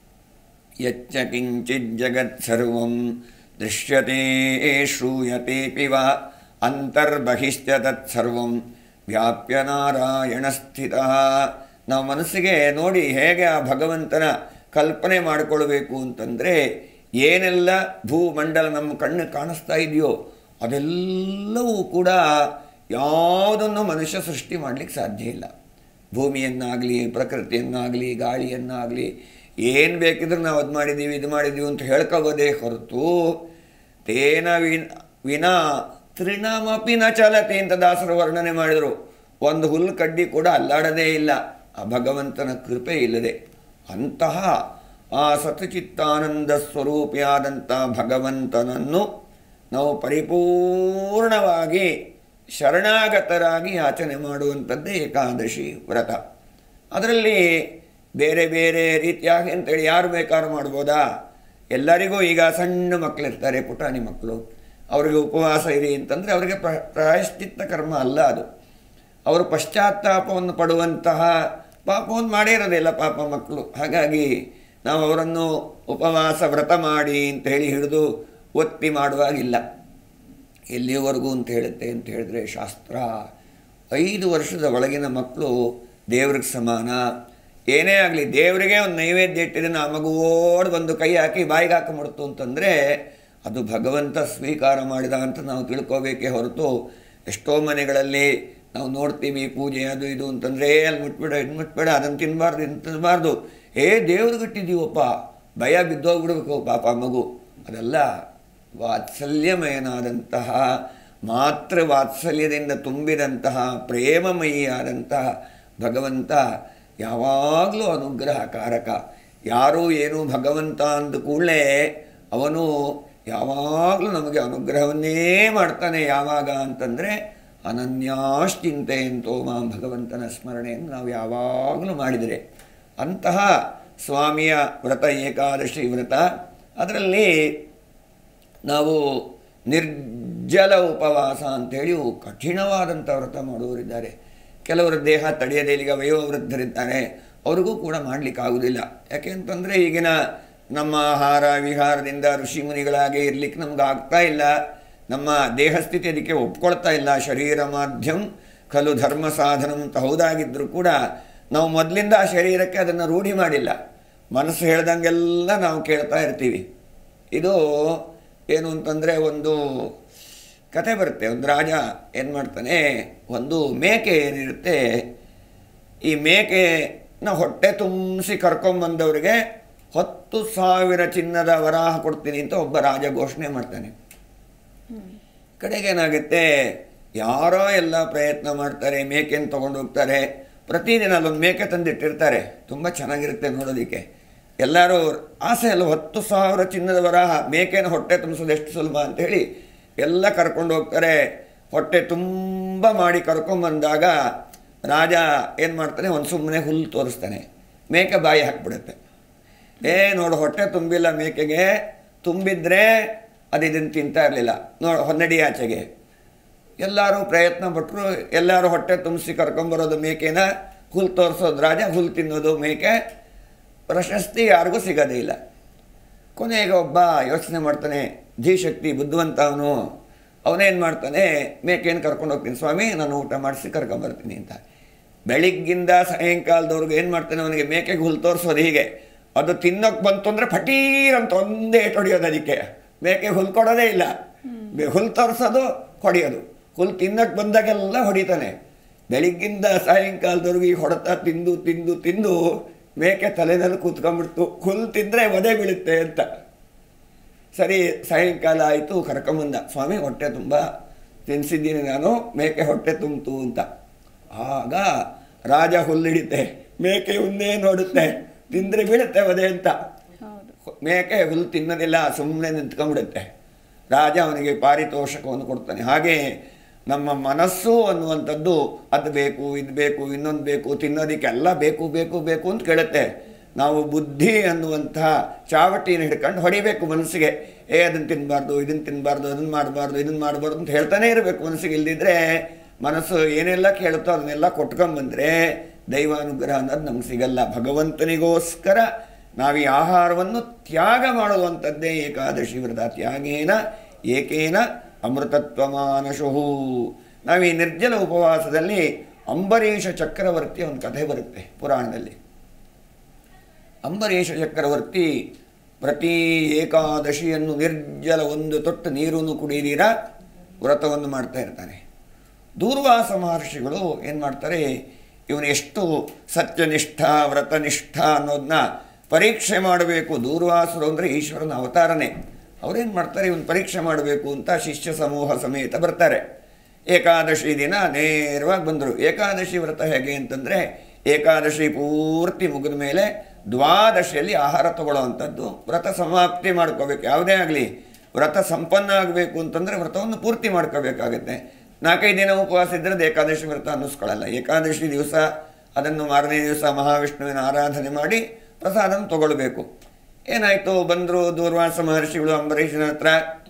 Speaker 2: ಯಚ್ಚ ಕಿಂಚಿತ್ ಜಗತ್ ಸರ್ವಂ ದೃಶ್ಯತೆ ಶ್ರೂಯತೆ ಪಿವ ಅಂತರ್ಬಹಿಶ್ಚ ತತ್ಸರ್ವಂ ವ್ಯಾಪ್ಯ ನಾರಾಯಣ ಸ್ಥಿತ. ನಾವು ಮನಸ್ಸಿಗೆ ನೋಡಿ ಹೇಗೆ ಆ ಭಗವಂತನ ಕಲ್ಪನೆ ಮಾಡಿಕೊಳ್ಬೇಕು ಅಂತಂದರೆ, ಏನೆಲ್ಲ ಭೂಮಂಡಲ ನಮ್ಮ ಕಣ್ಣು ಕಾಣಿಸ್ತಾ ಇದೆಯೋ ಅದೆಲ್ಲವೂ ಕೂಡ ಯಾವುದನ್ನು ಮನುಷ್ಯ ಸೃಷ್ಟಿ ಮಾಡಲಿಕ್ಕೆ ಸಾಧ್ಯ ಇಲ್ಲ. ಭೂಮಿಯನ್ನಾಗಲಿ ಪ್ರಕೃತಿಯನ್ನಾಗಲಿ ಗಾಳಿಯನ್ನಾಗಲಿ ಏನು ಬೇಕಿದ್ರೂ ನಾವು ಅದು ಮಾಡಿದ್ದೀವಿ ಇದು ಮಾಡಿದ್ದೀವಿ ಅಂತ ಹೇಳ್ಕೋಬೋದೇ ಹೊರತು ತೇನ ವಿನ್ ವಿನಾ ತೃಣಮಪಿ ನ ಚಲತೆ ಅಂತ ದಾಸರು ವರ್ಣನೆ ಮಾಡಿದರು. ಒಂದು ಹುಲ್ಲು ಕಡ್ಡಿ ಕೂಡ ಅಲ್ಲಾಡದೇ ಇಲ್ಲ ಆ ಭಗವಂತನ ಕೃಪೆ ಇಲ್ಲದೆ. ಅಂತಹ ಆ ಸತ್ಚಿತ್ತಾನಂದ ಸ್ವರೂಪಿಯಾದಂಥ ಭಗವಂತನನ್ನು ನಾವು ಪರಿಪೂರ್ಣವಾಗಿ ಶರಣಾಗತರಾಗಿ ಯಾಚನೆ ಮಾಡುವಂಥದ್ದೇ ಏಕಾದಶಿ ವ್ರತ. ಅದರಲ್ಲಿ ಬೇರೆ ಬೇರೆ ರೀತಿಯಾಗಿ ಅಂತೇಳಿ ಯಾರು ಬೇಕಾದ್ರೂ ಮಾಡ್ಬೋದಾ? ಎಲ್ಲರಿಗೂ ಈಗ ಸಣ್ಣ ಮಕ್ಕಳಿರ್ತಾರೆ, ಪುಟಾಣಿ ಮಕ್ಕಳು, ಅವರಿಗೆ ಉಪವಾಸ ಇರಿ ಅಂತಂದರೆ ಅವರಿಗೆ ಪ್ರ ಪ್ರಾಯಶ್ಚಿತ್ತ ಕರ್ಮ ಅಲ್ಲ ಅದು. ಅವರು ಪಶ್ಚಾತ್ತಾಪವನ್ನು ಪಡುವಂತಹ ಪಾಪವನ್ನು ಮಾಡಿರೋದಿಲ್ಲ ಪಾಪ ಮಕ್ಕಳು. ಹಾಗಾಗಿ ನಾವು ಅವರನ್ನು ಉಪವಾಸ ವ್ರತ ಮಾಡಿ ಅಂತ ಹೇಳಿ ಹಿಡಿದು ಒತ್ತಿ ಮಾಡುವಾಗಿಲ್ಲ. ಎಲ್ಲಿಯವರೆಗೂ ಅಂತ ಹೇಳುತ್ತೆ ಅಂತ ಹೇಳಿದ್ರೆ ಶಾಸ್ತ್ರ, ಐದು ವರ್ಷದ ಒಳಗಿನ ಮಕ್ಕಳು ದೇವ್ರಿಗೆ ಸಮಾನ. ಏನೇ ಆಗಲಿ ದೇವರಿಗೆ ಒಂದು ನೈವೇದ್ಯ ಇಟ್ಟಿದೆ, ಆ ಮಗು ಓಡಿ ಬಂದು ಕೈ ಹಾಕಿ ಬಾಯಿಗೆ ಹಾಕೊಂಬಿಡ್ತು ಅಂತಂದರೆ ಅದು ಭಗವಂತ ಸ್ವೀಕಾರ ಮಾಡಿದ ಅಂತ ನಾವು ತಿಳ್ಕೋಬೇಕೇ ಹೊರತು, ಎಷ್ಟೋ ಮನೆಗಳಲ್ಲಿ ನಾವು ನೋಡ್ತೀವಿ ಪೂಜೆ ಅದು ಇದು ಅಂತಂದರೆ ಅಲ್ಲಿ ಮುಟ್ಬೇಡ ಇದು ಮುಟ್ಬೇಡ ಅದನ್ನು ತಿನ್ನಬಾರ್ದು ಇದನ್ನು ತಿನ್ನಬಾರ್ದು, ಏ ದೇವ್ರಿಗಿಟ್ಟಿದ್ದೀವಪ್ಪ ಭಯ ಬಿದ್ದೋಗ್ಬಿಡ್ಬೇಕು ಪಾಪ ಮಗು. ಅದೆಲ್ಲ ವಾತ್ಸಲ್ಯಮಯನಾದಂತಹ ಮಾತೃ ವಾತ್ಸಲ್ಯದಿಂದ ತುಂಬಿದಂತಹ ಪ್ರೇಮಮಯಿಯಾದಂತಹ ಭಗವಂತ ಯಾವಾಗಲೂ ಅನುಗ್ರಹಕಾರಕ. ಯಾರೂ ಏನು ಭಗವಂತ ಅಂದ ಕೂಡಲೇ ಅವನು ಯಾವಾಗಲೂ ನಮಗೆ ಅನುಗ್ರಹವನ್ನೇ ಮಾಡ್ತಾನೆ. ಯಾವಾಗ ಅಂತಂದರೆ ಅನನ್ಯಾಶ್ಚಿಂತೆಯಂತೋ ಮಾಂ ಭಗವಂತನ ಸ್ಮರಣೆಯನ್ನು ನಾವು ಯಾವಾಗಲೂ ಮಾಡಿದರೆ ಅಂತಹ ಸ್ವಾಮಿಯ ವ್ರತ ಏಕಾದಶಿ ವ್ರತ. ಅದರಲ್ಲಿ ನಾವು ನಿರ್ಜಲ ಉಪವಾಸ ಅಂಥೇಳಿ ಕಠಿಣವಾದಂಥ ವ್ರತ ಮಾಡುವವರಿದ್ದಾರೆ. ಕೆಲವರು ದೇಹ ತಡೆಯದೇ ಈಗ ವಯೋವೃದ್ಧರಿದ್ದಾರೆ, ಅವ್ರಿಗೂ ಕೂಡ ಮಾಡಲಿಕ್ಕಾಗೋದಿಲ್ಲ. ಯಾಕೆ ಅಂತಂದರೆ ಈಗಿನ ನಮ್ಮ ಆಹಾರ ವಿಹಾರದಿಂದ ಋಷಿಮುನಿಗಳಾಗಿ ಇರಲಿಕ್ಕೆ ನಮ್ಗೆ ಆಗ್ತಾ ಇಲ್ಲ. ನಮ್ಮ ದೇಹಸ್ಥಿತಿ ಅದಕ್ಕೆ ಒಪ್ಕೊಳ್ತಾ ಇಲ್ಲ. ಶರೀರ ಮಾಧ್ಯಮ ಖಲು ಧರ್ಮ ಸಾಧನ ಅಂತ ಹೌದಾಗಿದ್ದರೂ ಕೂಡ ನಾವು ಮೊದಲಿಂದ ಆ ಶರೀರಕ್ಕೆ ಅದನ್ನು ರೂಢಿ ಮಾಡಿಲ್ಲ. ಮನಸ್ಸು ಹೇಳ್ದಂಗೆಲ್ಲ ನಾವು ಕೇಳ್ತಾ ಇರ್ತೀವಿ. ಇದು ಏನು ಅಂತಂದರೆ ಒಂದು ಕತೆ ಬರುತ್ತೆ. ಒಂದು ರಾಜ ಏನು ಮಾಡ್ತಾನೆ, ಒಂದು ಮೇಕೆ ಏನಿರುತ್ತೆ, ಈ ಮೇಕೆನ ಹೊಟ್ಟೆ ತುಂಬಿಸಿ ಕರ್ಕೊಂಬಂದವರಿಗೆ ಹತ್ತು ಸಾವಿರ ಚಿನ್ನದ ವರಾಹ ಕೊಡ್ತೀನಿ ಅಂತ ಒಬ್ಬ ರಾಜ ಘೋಷಣೆ ಮಾಡ್ತಾನೆ. ಕಡೆಗೇನಾಗುತ್ತೆ, ಯಾರೋ ಎಲ್ಲ ಪ್ರಯತ್ನ ಮಾಡ್ತಾರೆ, ಮೇಕೆಯನ್ನು ತೊಗೊಂಡು ಹೋಗ್ತಾರೆ. ಪ್ರತಿದಿನ ಅಲ್ಲೊಂದು ಮೇಕೆ ತಂದಿಟ್ಟಿರ್ತಾರೆ, ತುಂಬ ಚೆನ್ನಾಗಿರುತ್ತೆ ನೋಡೋದಕ್ಕೆ. ಎಲ್ಲರೂ ಆಸೆ ಅಲ್ಲ, ಹತ್ತು ಸಾವಿರ ಚಿನ್ನದ ವರಾಹ ಮೇಕೆನ ಹೊಟ್ಟೆ ತುಂಬಿಸೋದು ಎಷ್ಟು ಸುಲಭ ಅಂಥೇಳಿ ಎಲ್ಲ ಕರ್ಕೊಂಡು ಹೋಗ್ತಾರೆ. ಹೊಟ್ಟೆ ತುಂಬ ಮಾಡಿ ಕರ್ಕೊಂಬಂದಾಗ ರಾಜ ಏನು ಮಾಡ್ತಾನೆ, ಒಂದು ಸುಮ್ಮನೆ ಹುಲ್ಲು ತೋರಿಸ್ತಾನೆ. ಮೇಕೆ ಬಾಯಿ ಹಾಕ್ಬಿಡುತ್ತೆ. ಏ ನೋಡು ಹೊಟ್ಟೆ ತುಂಬಿಲ್ಲ ಮೇಕೆಗೆ, ತುಂಬಿದ್ರೆ ಅದು ಇದನ್ನು ತಿಂತಾ ಇರಲಿಲ್ಲ, ನೋಡು ಹೊನ್ನಡಿ ಆಚೆಗೆ. ಎಲ್ಲರೂ ಪ್ರಯತ್ನ ಪಟ್ಟರು, ಎಲ್ಲರೂ ಹೊಟ್ಟೆ ತುಂಬಿಸಿ ಕರ್ಕೊಂಬರೋದು ಮೇಕೆನ, ಹುಲ್ಲು ತೋರಿಸೋದು ರಾಜ, ಹುಲ್ಲು ತಿನ್ನೋದು ಮೇಕೆ. ಪ್ರಶಸ್ತಿ ಯಾರಿಗೂ ಸಿಗೋದೇ ಇಲ್ಲ. ಕೊನೆಗೆ ಒಬ್ಬ ಯೋಚನೆ ಮಾಡ್ತಾನೆ, ಧೀಶಕ್ತಿ ಬುದ್ಧಿವಂತ ಅವನು. ಅವನೇನು ಮಾಡ್ತಾನೆ, ಮೇಕೆಯನ್ನು ಕರ್ಕೊಂಡು ಹೋಗ್ತೀನಿ ಸ್ವಾಮಿ, ನಾನು ಊಟ ಮಾಡಿಸಿ ಕರ್ಕೊಂಬರ್ತೀನಿ ಅಂತ. ಬೆಳಿಗ್ಗಿಂದ ಸಾಯಂಕಾಲದವ್ರಿಗೆ ಏನು ಮಾಡ್ತಾನೆ, ಅವನಿಗೆ ಮೇಕೆಗೆ ಹುಲ್ಲು ತೋರಿಸೋದು ಹೀಗೆ. ಅದು ತಿನ್ನೋಕೆ ಬಂತು ಅಂದರೆ ಫಟೀರಂತ ಒಂದೇ ಏಟು ಹೊಡಿಯೋದು. ಅದಕ್ಕೆ ಮೇಕೆ ಹುಲ್ಲು ಕೊಡೋದೇ ಇಲ್ಲ, ಹುಲ್ಲು ತೋರಿಸೋದು ಹೊಡೆಯೋದು. ಹುಲ್ಲು ತಿನ್ನೋಕೆ ಬಂದಾಗೆಲ್ಲ ಹೊಡಿತಾನೆ. ಬೆಳಿಗ್ಗಿಂದ ಸಾಯಂಕಾಲದವ್ರಿಗೆ ಈ ಹೊಡೆತ ತಿಂದು ತಿಂದು ತಿಂದು ಮೇಕೆ ತಲೆನಲ್ಲಿ ಕೂತ್ಕೊಂಡ್ಬಿಡ್ತು, ಹುಲ್ಲು ತಿಂದರೆ ಒದೆ ಬೀಳುತ್ತೆ ಅಂತ. ಸರಿ, ಸಾಯಂಕಾಲ ಆಯಿತು, ಕರ್ಕೊಂಬಂದ. ಸ್ವಾಮಿ ಹೊಟ್ಟೆ ತುಂಬ ತಿನ್ನಿಸಿದ್ದೀನಿ ನಾನು, ಮೇಕೆ ಹೊಟ್ಟೆ ತುಂಬಿತು ಅಂತ. ಆಗ ರಾಜ ಹುಲ್ಲು ಹಿಡಿತೆ, ಮೇಕೆ ಉನ್ನೇ ನೋಡುತ್ತೆ, ತಿಂದರೆ ಬೀಳುತ್ತೆ ಒದೆ ಅಂತ. ಮೇಕೆ ಹುಲ್ಲು ತಿನ್ನೋದಿಲ್ಲ, ಸುಮ್ಮನೆ ನಿಂತ್ಕೊಂಡ್ಬಿಡುತ್ತೆ. ರಾಜ ಅವನಿಗೆ ಪಾರಿತೋಷಕವನ್ನು ಕೊಡ್ತಾನೆ. ಹಾಗೆ ನಮ್ಮ ಮನಸ್ಸು ಅನ್ನುವಂಥದ್ದು ಅದು ಬೇಕು, ಇದು ಬೇಕು, ಇನ್ನೊಂದು ಬೇಕು, ತಿನ್ನೋದಕ್ಕೆಲ್ಲ ಬೇಕು ಬೇಕು ಬೇಕು ಅಂತ ಕೇಳುತ್ತೆ. ನಾವು ಬುದ್ಧಿ ಅನ್ನುವಂತಹ ಚಾವಟಿನ ಹಿಡ್ಕೊಂಡು ಹೊಡಿಬೇಕು ಮನಸ್ಸಿಗೆ. ಏ ಅದನ್ನು ತಿನ್ನಬಾರ್ದು, ಇದನ್ನು ತಿನ್ನಬಾರ್ದು, ಅದನ್ನು ಮಾಡಬಾರ್ದು, ಇದನ್ನು ಮಾಡಬಾರ್ದು ಅಂತ ಹೇಳ್ತಾನೆ ಇರಬೇಕು ಮನಸ್ಸಿಗೆ. ಇಲ್ದಿದ್ರೆ ಮನಸ್ಸು ಏನೆಲ್ಲ ಕೇಳುತ್ತೋ ಅದನ್ನೆಲ್ಲ ಕೊಟ್ಕೊಂಬಂದರೆ ದೈವಾನುಗ್ರಹ ಅನ್ನೋದು ನಮ್ಗೆ ಸಿಗಲ್ಲ. ಭಗವಂತನಿಗೋಸ್ಕರ ನಾವು ಈ ಆಹಾರವನ್ನು ತ್ಯಾಗ ಮಾಡುವಂಥದ್ದೇ ಏಕಾದಶಿ ವ್ರತ. ತ್ಯಾಗೇನ ಏಕೇನ ಅಮೃತತ್ವಮಾನಶುಹು. ನಾವು ಈ ನಿರ್ಜಲ ಉಪವಾಸದಲ್ಲಿ ಅಂಬರೀಷ ಚಕ್ರವರ್ತಿ ಒಂದು ಕಥೆ ಬರುತ್ತೆ ಪುರಾಣದಲ್ಲಿ. ಅಂಬರೀಷ ಚಕ್ರವರ್ತಿ ಪ್ರತಿ ಏಕಾದಶಿಯನ್ನು ನಿರ್ಜಲ ಒಂದು ತೊಟ್ಟು ನೀರನ್ನು ಕುಡಿದಿರ ವ್ರತವನ್ನು ಮಾಡ್ತಾ ಇರ್ತಾನೆ. ದೂರ್ವಾಸ ಮಹರ್ಷಿಗಳು ಏನು ಮಾಡ್ತಾರೆ, ಇವನು ಎಷ್ಟು ಸತ್ಯನಿಷ್ಠ ವ್ರತನಿಷ್ಠ ಅನ್ನೋದನ್ನ ಪರೀಕ್ಷೆ ಮಾಡಬೇಕು. ದೂರ್ವಾಸರು ಅಂದರೆ ಈಶ್ವರನ ಅವತಾರನೇ. ಅವರೇನು ಮಾಡ್ತಾರೆ, ಇವನು ಪರೀಕ್ಷೆ ಮಾಡಬೇಕು ಅಂತ ಶಿಷ್ಯ ಸಮೂಹ ಸಮೇತ ಬರ್ತಾರೆ. ಏಕಾದಶಿ ದಿನ ನೇರವಾಗಿ ಬಂದರು. ಏಕಾದಶಿ ವ್ರತ ಹೇಗೆ ಅಂತಂದರೆ, ಏಕಾದಶಿ ಪೂರ್ತಿ ಮುಗಿದ ಮೇಲೆ ದ್ವಾದಶಿಯಲ್ಲಿ ಆಹಾರ ತಗೊಳ್ಳೋವಂಥದ್ದು. ವ್ರತ ಸಮಾಪ್ತಿ ಮಾಡ್ಕೋಬೇಕು. ಯಾವುದೇ ಆಗಲಿ ವ್ರತ ಸಂಪನ್ನ ಆಗಬೇಕು ಅಂತಂದರೆ ವ್ರತವನ್ನು ಪೂರ್ತಿ ಮಾಡ್ಕೋಬೇಕಾಗತ್ತೆ. ನಾಲ್ಕೈದು ದಿನ ಉಪವಾಸ ಇದ್ದರೆ ಏಕಾದಶಿ ವ್ರತ ಅನ್ನಿಸ್ಕೊಳ್ಳಲ್ಲ. ಏಕಾದಶಿ ದಿವಸ ಅದನ್ನು ಮಾರನೇ ದಿವಸ ಮಹಾವಿಷ್ಣುವಿನ ಆರಾಧನೆ ಮಾಡಿ ಪ್ರಸಾದನ ತಗೊಳ್ಬೇಕು. ಏನಾಯಿತು, ಬಂದರು ದೂರ್ವಾಸ ಮಹರ್ಷಿಗಳು ಅಂಬರೀಷನ ಹತ್ರ.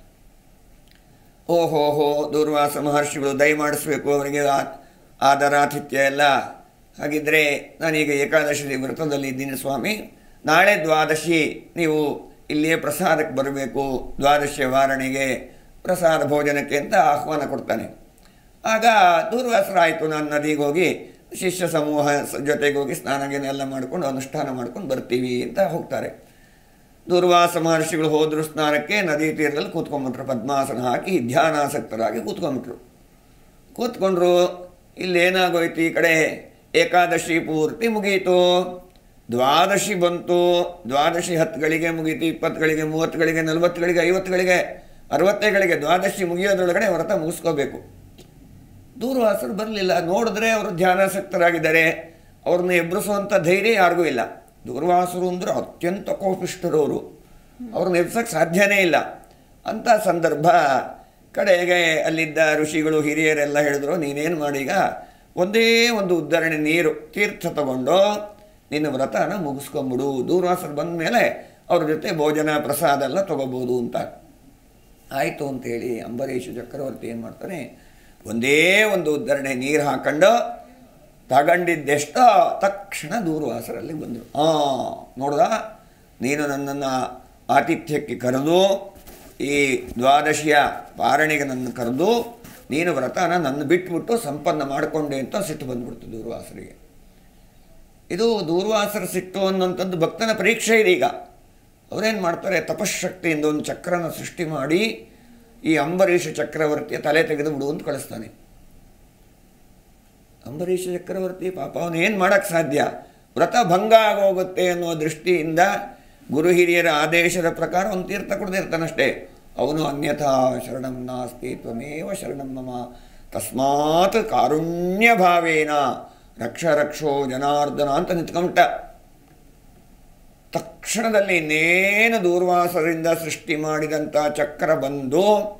Speaker 2: ಓಹೋ ಹೋ ದೂರ್ವಾಸ ಮಹರ್ಷಿಗಳು ದಯಮಾಡಿಸ್ಬೇಕು ಅವರಿಗೆ ಆದರಾತಿಥ್ಯ ಎಲ್ಲ. ಹಾಗಿದ್ದರೆ ನಾನೀಗ ಏಕಾದಶಿ ವ್ರತದಲ್ಲಿ ಇದ್ದೀನಿ ಸ್ವಾಮಿ, ನಾಳೆ ದ್ವಾದಶಿ ನೀವು ಇಲ್ಲಿಯೇ ಪ್ರಸಾದಕ್ಕೆ ಬರಬೇಕು, ದ್ವಾದಶಿ ವಾರಣೆಗೆ ಪ್ರಸಾದ ಭೋಜನಕ್ಕೆ ಅಂತ ಆಹ್ವಾನ ಕೊಡ್ತಾನೆ. ಆಗ ದೂರ್ವಾಸರಾಯಿತು, ನಾನು ನದಿಗೆ ಹೋಗಿ ಶಿಷ್ಯ ಸಮೂಹ ಜೊತೆಗೆ ಹೋಗಿ ಸ್ನಾನಗೇನೆಲ್ಲ ಮಾಡ್ಕೊಂಡು ಅನುಷ್ಠಾನ ಮಾಡ್ಕೊಂಡು ಬರ್ತೀವಿ ಅಂತ ಹೋಗ್ತಾರೆ. ದೂರ್ವಾಸ ಮಹರ್ಷಿಗಳು ಹೋದರು ಸ್ನಾನಕ್ಕೆ. ನದಿ ತೀರದಲ್ಲಿ ಕೂತ್ಕೊಂಡ್ಬಿಟ್ರು, ಪದ್ಮಾಸನ ಹಾಕಿ ಧ್ಯಾನಾಸಕ್ತರಾಗಿ ಕೂತ್ಕೊಂಡ್ಬಿಟ್ರು. ಕೂತ್ಕೊಂಡ್ರು. ಇಲ್ಲೇನಾಗೋಯ್ತು, ಈ ಕಡೆ ಏಕಾದಶಿ ಪೂರ್ತಿ ಮುಗೀತು, ದ್ವಾದಶಿ ಬಂತು. ದ್ವಾದಶಿ ಹತ್ತುಗಳಿಗೆ ಮುಗೀತು, ಇಪ್ಪತ್ತುಗಳಿಗೆ, ಮೂವತ್ತುಗಳಿಗೆ, ನಲ್ವತ್ತುಗಳಿಗೆ, ಐವತ್ತುಗಳಿಗೆ, ಅರವತ್ತೈಗಳಿಗೆ ದ್ವಾದಶಿ ಮುಗಿಯೋದ್ರೊಳಗಡೆ ವ್ರತ ಮುಗಿಸ್ಕೋಬೇಕು. ದೂರ್ವಾಸರು ಬರಲಿಲ್ಲ. ನೋಡಿದ್ರೆ ಅವರು ಧ್ಯಾನಾಸಕ್ತರಾಗಿದ್ದಾರೆ, ಅವ್ರನ್ನ ಎಬ್ಬರಿಸುವಂಥ ಧೈರ್ಯ ಯಾರಿಗೂ ಇಲ್ಲ. ದೂರ್ವಾಸರು ಅಂದರೆ ಅತ್ಯಂತ ಕೋಪಿಷ್ಠರು ಅವರು, ಅವ್ರನ್ನ ಎಬ್ಸೋಕ್ಕೆ ಸಾಧ್ಯನೇ ಇಲ್ಲ. ಅಂಥ ಸಂದರ್ಭ ಕಡೆಗೆ ಅಲ್ಲಿದ್ದ ಋಷಿಗಳು ಹಿರಿಯರೆಲ್ಲ ಹೇಳಿದ್ರು, ನೀನೇನು ಮಾಡೀಗ ಒಂದೇ ಒಂದು ಉದ್ಧರಣೆ ನೀರು ತೀರ್ಥ ತಗೊಂಡು ನಿನ್ನ ವ್ರತನ ಮುಗಿಸ್ಕೊಂಬಿಡು. ದೂರ್ವಾಸರು ಬಂದ ಮೇಲೆ ಅವ್ರ ಜೊತೆ ಭೋಜನ ಪ್ರಸಾದ ಎಲ್ಲ ತೊಗೋಬೋದು ಅಂತ. ಆಯಿತು ಅಂತೇಳಿ ಅಂಬರೀಷ ಚಕ್ರವರ್ತಿ ಏನು ಮಾಡ್ತಾನೆ, ಒಂದೇ ಒಂದು ಉದ್ಧರಣೆ ನೀರು ಹಾಕೊಂಡು ತಗೊಂಡಿದ್ದೆಷ್ಟೋ ತಕ್ಷಣ ದೂರ್ವಾಸರಲ್ಲಿ ಬಂದರು. ಹಾಂ ನೋಡ್ದ, ನೀನು ನನ್ನನ್ನು ಆತಿಥ್ಯಕ್ಕೆ ಕರೆದು ಈ ದ್ವಾದಶಿಯ ವಾರಣೆಗೆ ನನ್ನ ಕರೆದು ನೀನು ವ್ರತನ ನನ್ನ ಬಿಟ್ಬಿಟ್ಟು ಸಂಪನ್ನ ಮಾಡಿಕೊಂಡೆ ಅಂತ ಸಿಟ್ಟು ಬಂದ್ಬಿಡ್ತು ದೂರ್ವಾಸರಿಗೆ. ಇದು ದೂರ್ವಾಸರ ಸಿಟ್ಟು ಅನ್ನೋಂಥದ್ದು ಭಕ್ತನ ಪರೀಕ್ಷೆ ಇದೆ. ಈಗ ಅವರೇನು ಮಾಡ್ತಾರೆ, ತಪಶಕ್ತಿಯಿಂದ ಒಂದು ಚಕ್ರನ ಸೃಷ್ಟಿ ಮಾಡಿ ಈ ಅಂಬರೀಷ ಚಕ್ರವರ್ತಿಯ ತಲೆ ತೆಗೆದು ಬಿಡು ಅಂತ ಕಳಿಸ್ತಾನೆ. ಅಂಬರೀಷ ಚಕ್ರವರ್ತಿ ಪಾಪ ಅವನು ಏನು ಮಾಡೋಕ್ಕೆ ಸಾಧ್ಯ, ವ್ರತ ಭಂಗ ಆಗೋಗುತ್ತೆ ಅನ್ನೋ ದೃಷ್ಟಿಯಿಂದ ಗುರು ಹಿರಿಯರ ಆದೇಶದ ಪ್ರಕಾರ ಒಂದು ತೀರ್ಥ ಕೊಡದಿರ್ತಾನಷ್ಟೇ. ಅವನು ಅನ್ಯಥಾ ಶರಣಂ ನಾಸ್ತಿ ತ್ವಮೇವ ಶರಣಂ ಮಮ ತಸ್ಮಾತ್ ಕಾರುಣ್ಯ ಭಾವೇನ ರಕ್ಷ ರಕ್ಷೋ ಜನಾರ್ದನ ಅಂತ ನಿಂತ್ಕೊಂಬಿಟ್ಟ. ತಕ್ಷಣದಲ್ಲಿ ಇನ್ನೇನು ದೂರ್ವಾಸರಿಂದ ಸೃಷ್ಟಿ ಮಾಡಿದಂಥ ಚಕ್ರ ಬಂದು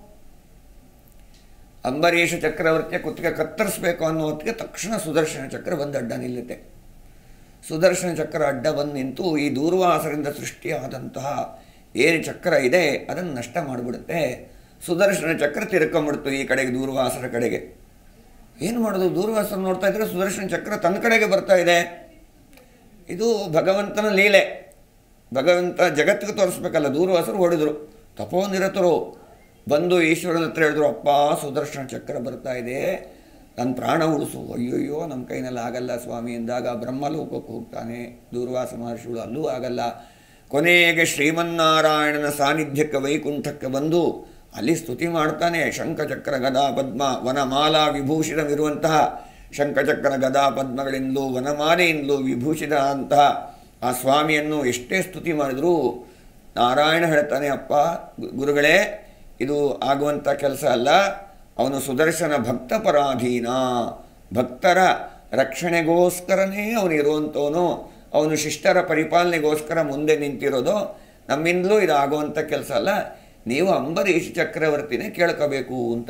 Speaker 2: ಅಂಬರೀಷ ಚಕ್ರವರ್ತಿಯ ಕುತ್ತಿಗೆ ಕತ್ತರಿಸಬೇಕು ಅನ್ನೋ ಹೊತ್ತಿಗೆ ತಕ್ಷಣ ಸುದರ್ಶನ ಚಕ್ರ ಬಂದು ಅಡ್ಡ ನಿಲ್ಲುತ್ತೆ. ಸುದರ್ಶನ ಚಕ್ರ ಅಡ್ಡ ಬಂದು ನಿಂತು ಈ ದೂರ್ವಾಸರಿಂದ ಸೃಷ್ಟಿಯಾದಂತಹ ಏನು ಚಕ್ರ ಇದೆ ಅದನ್ನು ನಷ್ಟ ಮಾಡಿಬಿಡುತ್ತೆ. ಸುದರ್ಶನ ಚಕ್ರ ತಿರ್ಕೊಂಬಿಡ್ತು ಈ ಕಡೆಗೆ, ದೂರ್ವಾಸರ ಕಡೆಗೆ. ಏನು ಮಾಡೋದು, ದೂರ್ವಾಸರು ನೋಡ್ತಾ ಇದ್ರೆ ಸುದರ್ಶನ ಚಕ್ರ ತನ್ನ ಕಡೆಗೆ ಬರ್ತಾ ಇದೆ. ಇದು ಭಗವಂತನ ಲೀಲೆ. ಭಗವಂತ ಜಗತ್ತಿಗೆ ತೋರಿಸ್ಬೇಕಲ್ಲ. ದೂರ್ವಾಸರು ಹೊಡೆದರು, ತಪೋನಿರತರು ಬಂದು ಈಶ್ವರನ ಹತ್ರ ಹೇಳಿದ್ರು, ಅಪ್ಪ ಸುದರ್ಶನ ಚಕ್ರ ಬರ್ತಾ ಇದೆ, ನನ್ನ ಪ್ರಾಣ ಉಳಿಸು. ಅಯ್ಯೋಯ್ಯೋ ನಮ್ಮ ಕೈನಲ್ಲಿ ಆಗಲ್ಲ ಸ್ವಾಮಿ ಎಂದಾಗ ಬ್ರಹ್ಮಲೋಕಕ್ಕೆ ಹೋಗ್ತಾನೆ ದೂರ್ವಾಸ ಮಹರ್ಷಿಗಳು, ಅಲ್ಲೂ ಆಗಲ್ಲ. ಕೊನೆಗೆ ಶ್ರೀಮನ್ನಾರಾಯಣನ ಸಾನ್ನಿಧ್ಯಕ್ಕೆ ವೈಕುಂಠಕ್ಕೆ ಬಂದು ಅಲ್ಲಿ ಸ್ತುತಿ ಮಾಡ್ತಾನೆ. ಶಂಖಚಕ್ರ ಗದಾ ಪದ್ಮ ವನಮಾಲಾ ವಿಭೂಷಿತವಿರುವಂತಹ ಶಂಖಚಕ್ರ ಗದಾ ಪದ್ಮಗಳಿಂದಲೂ ವನಮಾಲೆಯಿಂದಲೂ ವಿಭೂಷಿತ ಅಂತಹ ಆ ಸ್ವಾಮಿಯನ್ನು ಎಷ್ಟೇ ಸ್ತುತಿ ಮಾಡಿದರೂ ನಾರಾಯಣ ಹೇಳ್ತಾನೆ, ಅಪ್ಪ ಗುರುಗಳೇ ಇದು ಆಗುವಂಥ ಕೆಲಸ ಅಲ್ಲ, ಅವನು ಸುದರ್ಶನ ಭಕ್ತ ಪರಾಧೀನ, ಭಕ್ತರ ರಕ್ಷಣೆಗೋಸ್ಕರನೇ ಅವನು ಇರುವಂಥವನು, ಅವನು ಶಿಷ್ಟರ ಪರಿಪಾಲನೆಗೋಸ್ಕರ ಮುಂದೆ ನಿಂತಿರೋದು, ನಮ್ಮಿಂದಲೂ ಇದು ಆಗುವಂಥ ಕೆಲಸ ಅಲ್ಲ, ನೀವು ಅಂಬರೀಷ್ ಚಕ್ರವರ್ತಿನೇ ಕೇಳ್ಕೋಬೇಕು ಅಂತ.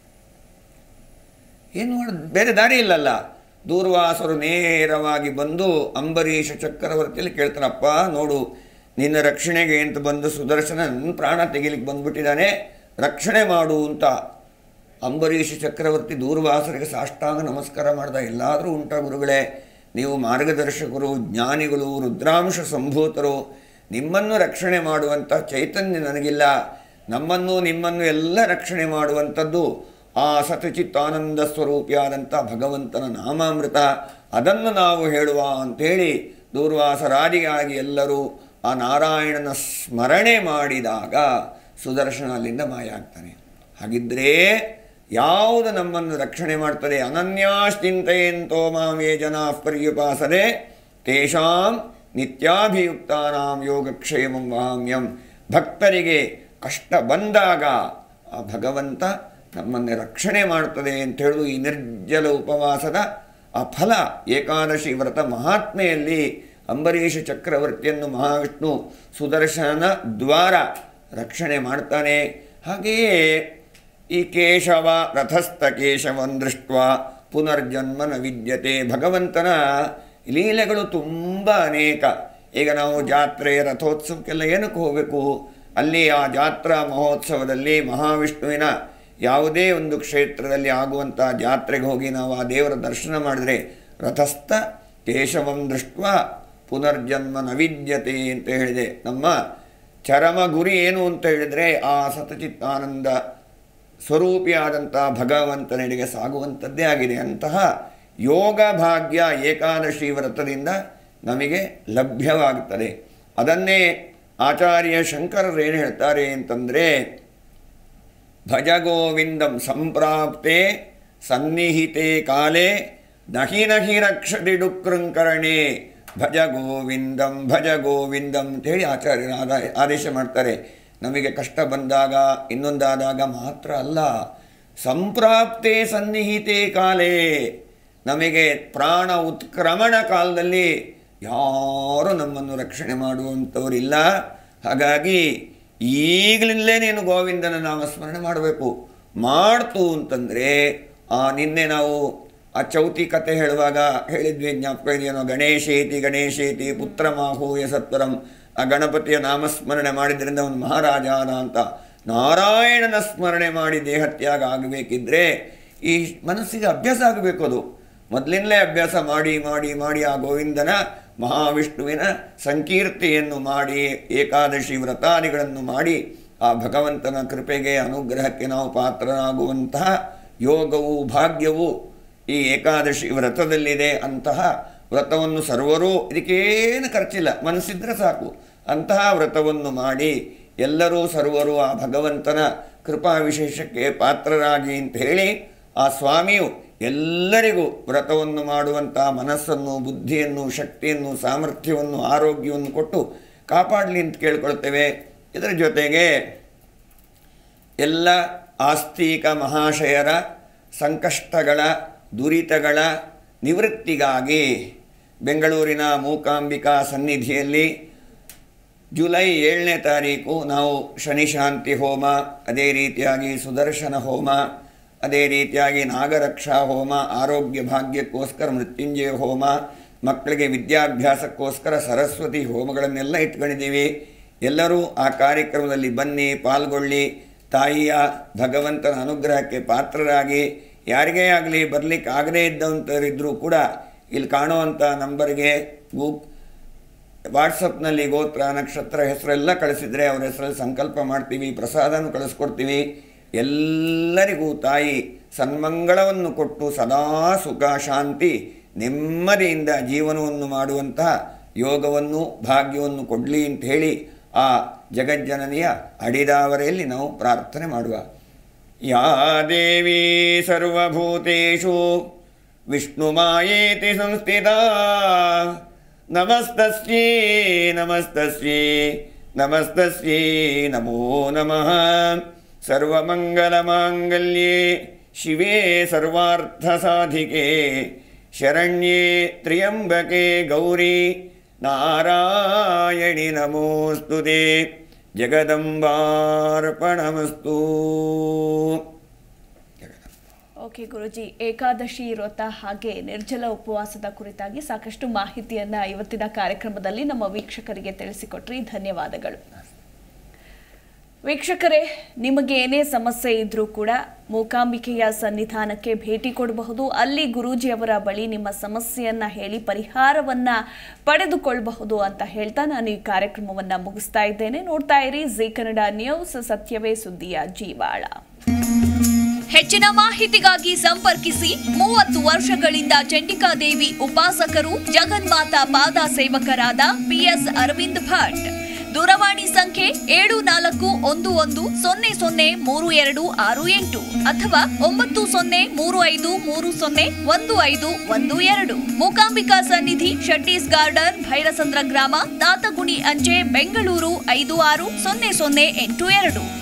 Speaker 2: ಏನು ಮಾಡ ಬೇರೆ ದಾರಿ ಇಲ್ಲಲ್ಲ. ದೂರ್ವಾಸರು ನೇರವಾಗಿ ಬಂದು ಅಂಬರೀಷ ಚಕ್ರವರ್ತಿಯಲ್ಲಿ ಕೇಳ್ತಾರಪ್ಪ ನೋಡು, ನಿನ್ನ ರಕ್ಷಣೆಗೆ ಅಂತ ಬಂದು ಸುದರ್ಶನ ನನ್ನ ಪ್ರಾಣ ತೆಗಿಲಿಕ್ಕೆ ಬಂದ್ಬಿಟ್ಟಿದ್ದಾನೆ, ರಕ್ಷಣೆ ಮಾಡು ಅಂತ. ಅಂಬರೀಷ ಚಕ್ರವರ್ತಿ ದೂರ್ವಾಸರಿಗೆ ಸಾಷ್ಟಾಂಗ ನಮಸ್ಕಾರ ಮಾಡ್ದ. ಎಲ್ಲಾದರೂ ಉಂಟ ಗುರುಗಳೇ, ನೀವು ಮಾರ್ಗದರ್ಶಕರು, ಜ್ಞಾನಿಗಳು, ರುದ್ರಾಂಶ ಸಂಭೂತರು, ನಿಮ್ಮನ್ನು ರಕ್ಷಣೆ ಮಾಡುವಂಥ ಚೈತನ್ಯ ನನಗಿಲ್ಲ, ನಮ್ಮನ್ನು ನಿಮ್ಮನ್ನು ಎಲ್ಲ ರಕ್ಷಣೆ ಮಾಡುವಂಥದ್ದು ಆ ಸತಚಿತ್ತಾನಂದ ಸ್ವರೂಪಿಯಾದಂಥ ಭಗವಂತನ ನಾಮಾಮೃತ, ಅದನ್ನು ನಾವು ಹೇಳುವ ಅಂಥೇಳಿ ದೂರ್ವಾಸರಾದಿಯಾಗಿ ಎಲ್ಲರೂ ಆ ನಾರಾಯಣನ ಸ್ಮರಣೆ ಮಾಡಿದಾಗ ಸುದರ್ಶನ ಅಲ್ಲಿಂದ ಮಾಯ ಆಗ್ತಾನೆ. ಹಾಗಿದ್ದರೆ ಯಾವುದು ನಮ್ಮನ್ನು ರಕ್ಷಣೆ ಮಾಡ್ತದೆ? ಅನನ್ಯಾಶ್ಚಿಂತೆಯಂತೋ ಮಾಮೇ ಜನಾ ಪರ್ಯುಪಾಸನೆ ತೇಷಾಂ ನಿತ್ಯಾಭಿಯುಕ್ತಾನಾಂ ಯೋಗಕ್ಷೇಮಂ ವಹಾಮ್ಯಂ. ಭಕ್ತರಿಗೆ ಕಷ್ಟ ಬಂದಾಗ ಆ ಭಗವಂತ ನಮ್ಮನ್ನೇ ರಕ್ಷಣೆ ಮಾಡ್ತದೆ ಅಂತ ಹೇಳುವುದು ಈ ನಿರ್ಜಲ ಉಪವಾಸದ ಆ ಫಲ. ಏಕಾದಶಿ ವ್ರತ ಮಹಾತ್ಮೆಯಲ್ಲಿ ಅಂಬರೀಷ ಚಕ್ರವರ್ತಿಯನ್ನು ಮಹಾವಿಷ್ಣು ಸುದರ್ಶನ ದ್ವಾರ ರಕ್ಷಣೆ ಮಾಡ್ತಾನೆ. ಹಾಗೆಯೇ ಈ ಕೇಶವ ರಥಸ್ಥ ಕೇಶವನ್ ದೃಷ್ಟ ಪುನರ್ಜನ್ಮನ ವಿದ್ಯತೆ. ಭಗವಂತನ ಲೀಲೆಗಳು ತುಂಬ ಅನೇಕ. ಈಗ ನಾವು ಜಾತ್ರೆ ರಥೋತ್ಸವಕ್ಕೆಲ್ಲ ಏನಕ್ಕೆ ಹೋಗಬೇಕು? ಅಲ್ಲಿ ಆ ಜಾತ್ರಾ ಮಹೋತ್ಸವದಲ್ಲಿ ಮಹಾವಿಷ್ಣುವಿನ ಯಾವುದೇ ಒಂದು ಕ್ಷೇತ್ರದಲ್ಲಿ ಆಗುವಂಥ ಜಾತ್ರೆಗೆ ಹೋಗಿ ನಾವು ಆ ದೇವರ ದರ್ಶನ ಮಾಡಿದರೆ ರಥಸ್ಥ ಕೇಶವಂ ದೃಷ್ಟ ಪುನರ್ಜನ್ಮ ನವಿದ್ಯತೆ ಅಂತ ಹೇಳಿದೆ. ನಮ್ಮ ಚರಮ ಗುರಿ ಏನು ಅಂತ ಹೇಳಿದರೆ ಆ ಸತಚಿತ್ತಾನಂದ ಸ್ವರೂಪಿಯಾದಂಥ ಭಗವಂತನೆಡೆಗೆ ಸಾಗುವಂಥದ್ದೇ ಆಗಿದೆ. ಅಂತಹ ಯೋಗ ಭಾಗ್ಯ ಏಕಾದಶಿ ವ್ರತದಿಂದ ನಮಗೆ ಲಭ್ಯವಾಗುತ್ತದೆ. ಅದನ್ನೇ ಆಚಾರ್ಯ ಶಂಕರರು ಏನು ಹೇಳ್ತಾರೆ ಅಂತಂದರೆ, ಭಜ ಗೋವಿಂದಂ ಸಂಪ್ರಾಪ್ತೆ ಸನ್ನಿಹಿತೆ ಕಾಲೇ ನಹಿ ನಹಿ ರಕ್ಷತಿ ಡುಕೃಂಕರಣೆ. ಭಜ ಗೋವಿಂದಂ ಭಜ ಗೋವಿಂದಂ ಅಂತೇಳಿ ಆಚಾರ್ಯರು ಆದ ಆದೇಶ ಮಾಡ್ತಾರೆ. ನಮಗೆ ಕಷ್ಟ ಬಂದಾಗ ಇನ್ನೊಂದಾದಾಗ ಮಾತ್ರ ಅಲ್ಲ, ಸಂಪ್ರಾಪ್ತೆ ಸನ್ನಿಹಿತೆ ಕಾಲೇ, ನಮಗೆ ಪ್ರಾಣ ಉತ್ಕ್ರಮಣ ಕಾಲದಲ್ಲಿ ಯಾರೂ ನಮ್ಮನ್ನು ರಕ್ಷಣೆ ಮಾಡುವಂಥವರಿಲ್ಲ. ಹಾಗಾಗಿ ಈಗಲಿಂದಲೇ ನೀನು ಗೋವಿಂದನ ನಾಮಸ್ಮರಣೆ ಮಾಡಬೇಕು. ಮಾಡ್ತು ಅಂತಂದರೆ ಆ ನಿನ್ನೆ ನಾವು ಆ ಚೌತಿ ಕತೆ ಹೇಳುವಾಗ ಹೇಳಿದ್ವಿ, ಜ್ಞಾಪಕ ಇದೆಯೇನೋ? ಗಣೇಶೇತಿ ಗಣೇಶೇತಿ ಪುತ್ರ ಮಾಹೂಯ ಸತ್ವರಂ. ಆ ಗಣಪತಿಯ ನಾಮಸ್ಮರಣೆ ಮಾಡಿದ್ರಿಂದ ಅವನು ಮಹಾರಾಜಾನ ಅಂತ. ನಾರಾಯಣನ ಸ್ಮರಣೆ ಮಾಡಿ ದೇಹತ್ಯಾಗ ಆಗಬೇಕಿದ್ರೆ ಈ ಮನಸ್ಸಿಗೆ ಅಭ್ಯಾಸ ಆಗಬೇಕು. ಅದು ಮೊದಲಿನಲ್ಲೇ ಅಭ್ಯಾಸ ಮಾಡಿ ಮಾಡಿ ಮಾಡಿ ಆ ಗೋವಿಂದನ ಮಹಾವಿಷ್ಣುವಿನ ಸಂಕೀರ್ತಿಯನ್ನು ಮಾಡಿ ಏಕಾದಶಿ ವ್ರತಾದಿಗಳನ್ನು ಮಾಡಿ ಆ ಭಗವಂತನ ಕೃಪೆಗೆ ಅನುಗ್ರಹಕ್ಕೆ ನಾವು ಪಾತ್ರರಾಗುವಂತಹ ಯೋಗವು ಭಾಗ್ಯವು ಈ ಏಕಾದಶಿ ವ್ರತದಲ್ಲಿದೆ. ಅಂತಹ ವ್ರತವನ್ನು ಸರ್ವರೂ, ಇದಕ್ಕೇನು ಖರ್ಚಿಲ್ಲ, ಮನಸ್ಸಿದ್ರೆ ಸಾಕು, ಅಂತಹ ವ್ರತವನ್ನು ಮಾಡಿ ಎಲ್ಲರೂ ಸರ್ವರು ಆ ಭಗವಂತನ ಕೃಪಾ ವಿಶೇಷಕ್ಕೆ ಪಾತ್ರರಾಗಿ ಅಂತ ಹೇಳಿ ಆ ಸ್ವಾಮಿಯು ಎಲ್ಲರಿಗೂ ವ್ರತವನ್ನು ಮಾಡುವಂಥ ಮನಸ್ಸನ್ನು, ಬುದ್ಧಿಯನ್ನು, ಶಕ್ತಿಯನ್ನು, ಸಾಮರ್ಥ್ಯವನ್ನು, ಆರೋಗ್ಯವನ್ನು ಕೊಟ್ಟು ಕಾಪಾಡಲಿ ಅಂತ ಕೇಳ್ಕೊಳ್ತೇವೆ. ಇದರ ಜೊತೆಗೆ ಎಲ್ಲ ಆಸ್ತಿಕ ಮಹಾಶಯರ ಸಂಕಷ್ಟಗಳ ದುರಿತಗಳ ನಿವೃತ್ತಿಗಾಗಿ ಬೆಂಗಳೂರಿನ ಮೂಕಾಂಬಿಕಾ ಸನ್ನಿಧಿಯಲ್ಲಿ ಜುಲೈ ಏಳನೇ ತಾರೀಕು ನಾವು ಶನಿಶಾಂತಿ ಹೋಮ, ಅದೇ ರೀತಿಯಾಗಿ ಸುದರ್ಶನ ಹೋಮ, ಅದೇ ರೀತಿಯಾಗಿ ನಾಗರಕ್ಷಾ ಹೋಮ, ಆರೋಗ್ಯ ಭಾಗ್ಯಕ್ಕೋಸ್ಕರ ಮೃತ್ಯುಂಜಯ ಹೋಮ, ಮಕ್ಕಳಿಗೆ ವಿದ್ಯಾಭ್ಯಾಸಕ್ಕೋಸ್ಕರ ಸರಸ್ವತಿ ಹೋಮಗಳನ್ನೆಲ್ಲ ಇಟ್ಕೊಂಡಿದ್ದೀವಿ. ಎಲ್ಲರೂ ಆ ಕಾರ್ಯಕ್ರಮದಲ್ಲಿ ಬನ್ನಿ, ಪಾಲ್ಗೊಳ್ಳಿ, ತಾಯಿಯ ಭಗವಂತನ ಅನುಗ್ರಹಕ್ಕೆ ಪಾತ್ರರಾಗಿ. ಯಾರಿಗೇ ಆಗಲಿ ಬರಲಿಕ್ಕೆ ಆಗದೇ ಇದ್ದಂಥವರಿದ್ದರೂ ಕೂಡ ಇಲ್ಲಿ ಕಾಣುವಂಥ ನಂಬರ್ಗೆ ಗೂ ವಾಟ್ಸಪ್ನಲ್ಲಿ ಗೋತ್ರ ನಕ್ಷತ್ರ ಹೆಸರೆಲ್ಲ ಕಳಿಸಿದರೆ ಅವ್ರ ಹೆಸರಲ್ಲಿ ಸಂಕಲ್ಪ ಮಾಡ್ತೀವಿ, ಪ್ರಸಾದನೂ ಕಳಿಸ್ಕೊಡ್ತೀವಿ. ಎಲ್ಲರಿಗೂ ತಾಯಿ ಸನ್ಮಂಗಳವನ್ನು ಕೊಟ್ಟು ಸದಾ ಸುಖ ಶಾಂತಿ ನೆಮ್ಮದಿಯಿಂದ ಜೀವನವನ್ನು ಮಾಡುವಂತಹ ಯೋಗವನ್ನು ಭಾಗ್ಯವನ್ನು ಕೊಡಲಿ ಅಂತ ಹೇಳಿ ಆ ಜಗಜ್ಜನನಿಯ ಅಡಿದಾವರೆಯಲ್ಲಿ ನಾವು ಪ್ರಾರ್ಥನೆ ಮಾಡುವ. ಯಾ ದೇವಿ ಸರ್ವಭೂತೇಷು ವಿಷ್ಣುಮಾಯೇತಿ ಸಂಸ್ಥಿತಾ ನಮಸ್ತಸ್ಯೈ ನಮಸ್ತಸ್ಯೈ ನಮಸ್ತಸ್ಯೈ ನಮೋ ನಮಃ. ಸರ್ವಮಂಗಲಮಾಂಗಲ್ಯೆ ಶಿವೆ ಸರ್ವಾರ್ಥಸಾಧಿಕೆ ಶರಣ್ಯೆ ತ್ರ್ಯಂಬಕೆ ಗೌರಿ ನಾರಾಯಣಿ ನಮೋಸ್ತುತೆ. ಜಗದಂಬಾರ್ಪಣಮಸ್ತು.
Speaker 1: ಓಕೆ ಗುರುಜಿ, ಏಕಾದಶಿ ವ್ರತ ಹಾಗೆ ನಿರ್ಜಲ ಉಪವಾಸದ ಕುರಿತಾಗಿ ಸಾಕಷ್ಟು ಮಾಹಿತಿಯನ್ನ ಇವತ್ತಿನ ಕಾರ್ಯಕ್ರಮದಲ್ಲಿ ನಮ್ಮ ವೀಕ್ಷಕರಿಗೆ ತಿಳಿಸಿಕೊಟ್ರಿ. ಧನ್ಯವಾದಗಳು. ವೀಕ್ಷಕರೇ, ನಿಮಗೆ ಏನೇ ಸಮಸ್ಯೆ ಇದ್ರೂ ಕೂಡ ಮೂಕಾಂಬಿಕೆಯ ಸನ್ನಿಧಾನಕ್ಕೆ ಭೇಟಿ ಕೊಡಬಹುದು. ಅಲ್ಲಿ ಗುರೂಜಿಯವರ ಬಳಿ ನಿಮ್ಮ ಸಮಸ್ಯೆಯನ್ನ ಹೇಳಿ ಪರಿಹಾರವನ್ನ ಪಡೆದುಕೊಳ್ಳಬಹುದು ಅಂತ ಹೇಳ್ತಾ ನಾನು ಈ ಕಾರ್ಯಕ್ರಮವನ್ನ ಮುಗಿಸ್ತಾ ಇದ್ದೇನೆ. ನೋಡ್ತಾ ಇರಿ ಜಿ ಕನ್ನಡ ನ್ಯೂಸ್, ಸತ್ಯವೇ ಸುದ್ದಿಯ ಜೀವಾಳ. ಹೆಚ್ಚಿನ ಮಾಹಿತಿಗಾಗಿ ಸಂಪರ್ಕಿಸಿ. ಮೂವತ್ತು ವರ್ಷಗಳಿಂದ ಚಂಡಿಕಾದೇವಿ ಉಪಾಸಕರು, ಜಗನ್ಮಾತಾ ಪಾದ ಸೇವಕರಾದ ಪಿಎಸ್ ಅರವಿಂದ್ ಭಟ್. ದೂರವಾಣಿ ಸಂಖ್ಯೆ ಏಳು ನಾಲ್ಕು ಒಂದು ಒಂದು ಸೊನ್ನೆ ಸೊನ್ನೆ ಮೂರು ಎರಡು ಆರು ಎಂಟು ಅಥವಾ ಒಂಬತ್ತು ಸೊನ್ನೆ ಮೂರು ಐದು ಮೂರು ಸೊನ್ನೆ ಒಂದು ಐದು ಒಂದು ಎರಡು. ಮೂಕಾಂಬಿಕಾ ಸನ್ನಿಧಿ, ಶೆಟ್ಟೀಸ್ ಗಾರ್ಡನ್, ಭೈರಸಂದ್ರ ಗ್ರಾಮ, ತಾತಗುಣಿ ಅಂಚೆ, ಬೆಂಗಳೂರು ಐದು ಆರು ಸೊನ್ನೆ ಸೊನ್ನೆ ಎಂಟು ಎರಡು.